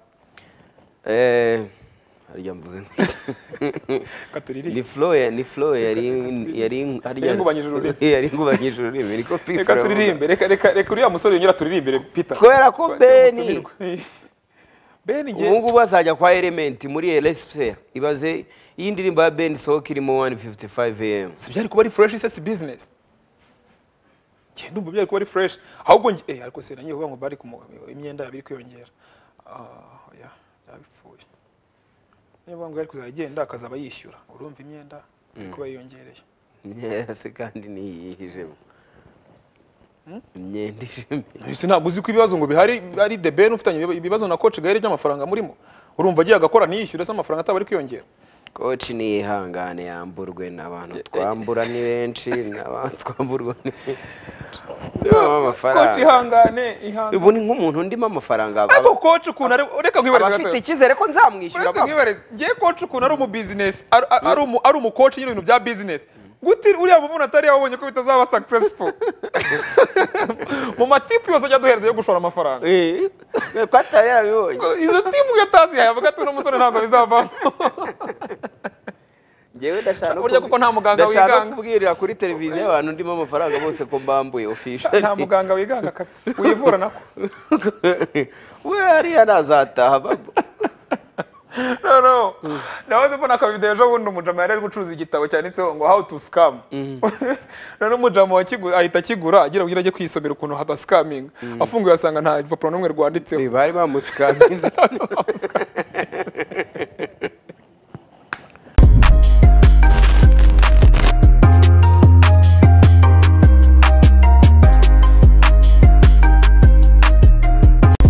Harya mvuze Katuriri. Ni flow yari ngubanyije ururimi niko P. Reka turirimbe, reka uriya musore yongera turirimbire Peter. Kubera ko Ben ubu bazajya kwa Element muri LSP. Ibaze iyi ndirimbo ya Ben sohoka irimo 155 AM. Si byari kuba ari fresh se business. Genda umva byari kuba ari fresh. Ahubwo ariko se nanyiye ngo bari imyenda yabiri kwiyongera. Oya, yabipfuye. Niba ngo ari kuzagenda akazaba yishyura. Urumva imyenda kuba yiyongereye. Yes, kandi ni yihijemo. Imyenda ijeme. Ese ntabwo uzi ko ibibazo ngo bihari ari The Ben ufitanye ibibazo na coach Gaire by'amafaranga murimo. Urumva agiye agakora niyishyure se amafaranga atabari kwiyongera. Coach ni ihangane yamburwe n'abantu twambura ni benshi n'abantu twamburwa ni coach ihangane ubu ni nk'umuntu ndimo amafaranga ariko coach ukuntu reka nkwibareze afite icyizere ko nzamwishyura ngiye coach ukuntu ari umu business ari umu coach nyine ibintu bya business guti uriya muvuna atari yabonye ko bitazaba successful mu matipu yose ajya duhereza yo gushora amafaranga ko atari yarabibonye izo tipu yatazi yavuga ati uno musore ntabwo bizavamo ngewe burya kuko nta muganga wiganga kubwirira kuri televiziyo abantu ndimo amafaranga bose ko mbambuye official nta muganga wiganga kabisa wivura nako we hariya nazataha babo no nawe mbona ka video ejo bundi umujama yari gucuruza igitabo cyanditseho ngo how to scam none umujama ahita kigura agira ngo ajye kwisomera ukuntu haba scamming afunguye asanga nta igipapuro n'umwe rwanditseho bari bamuscaminze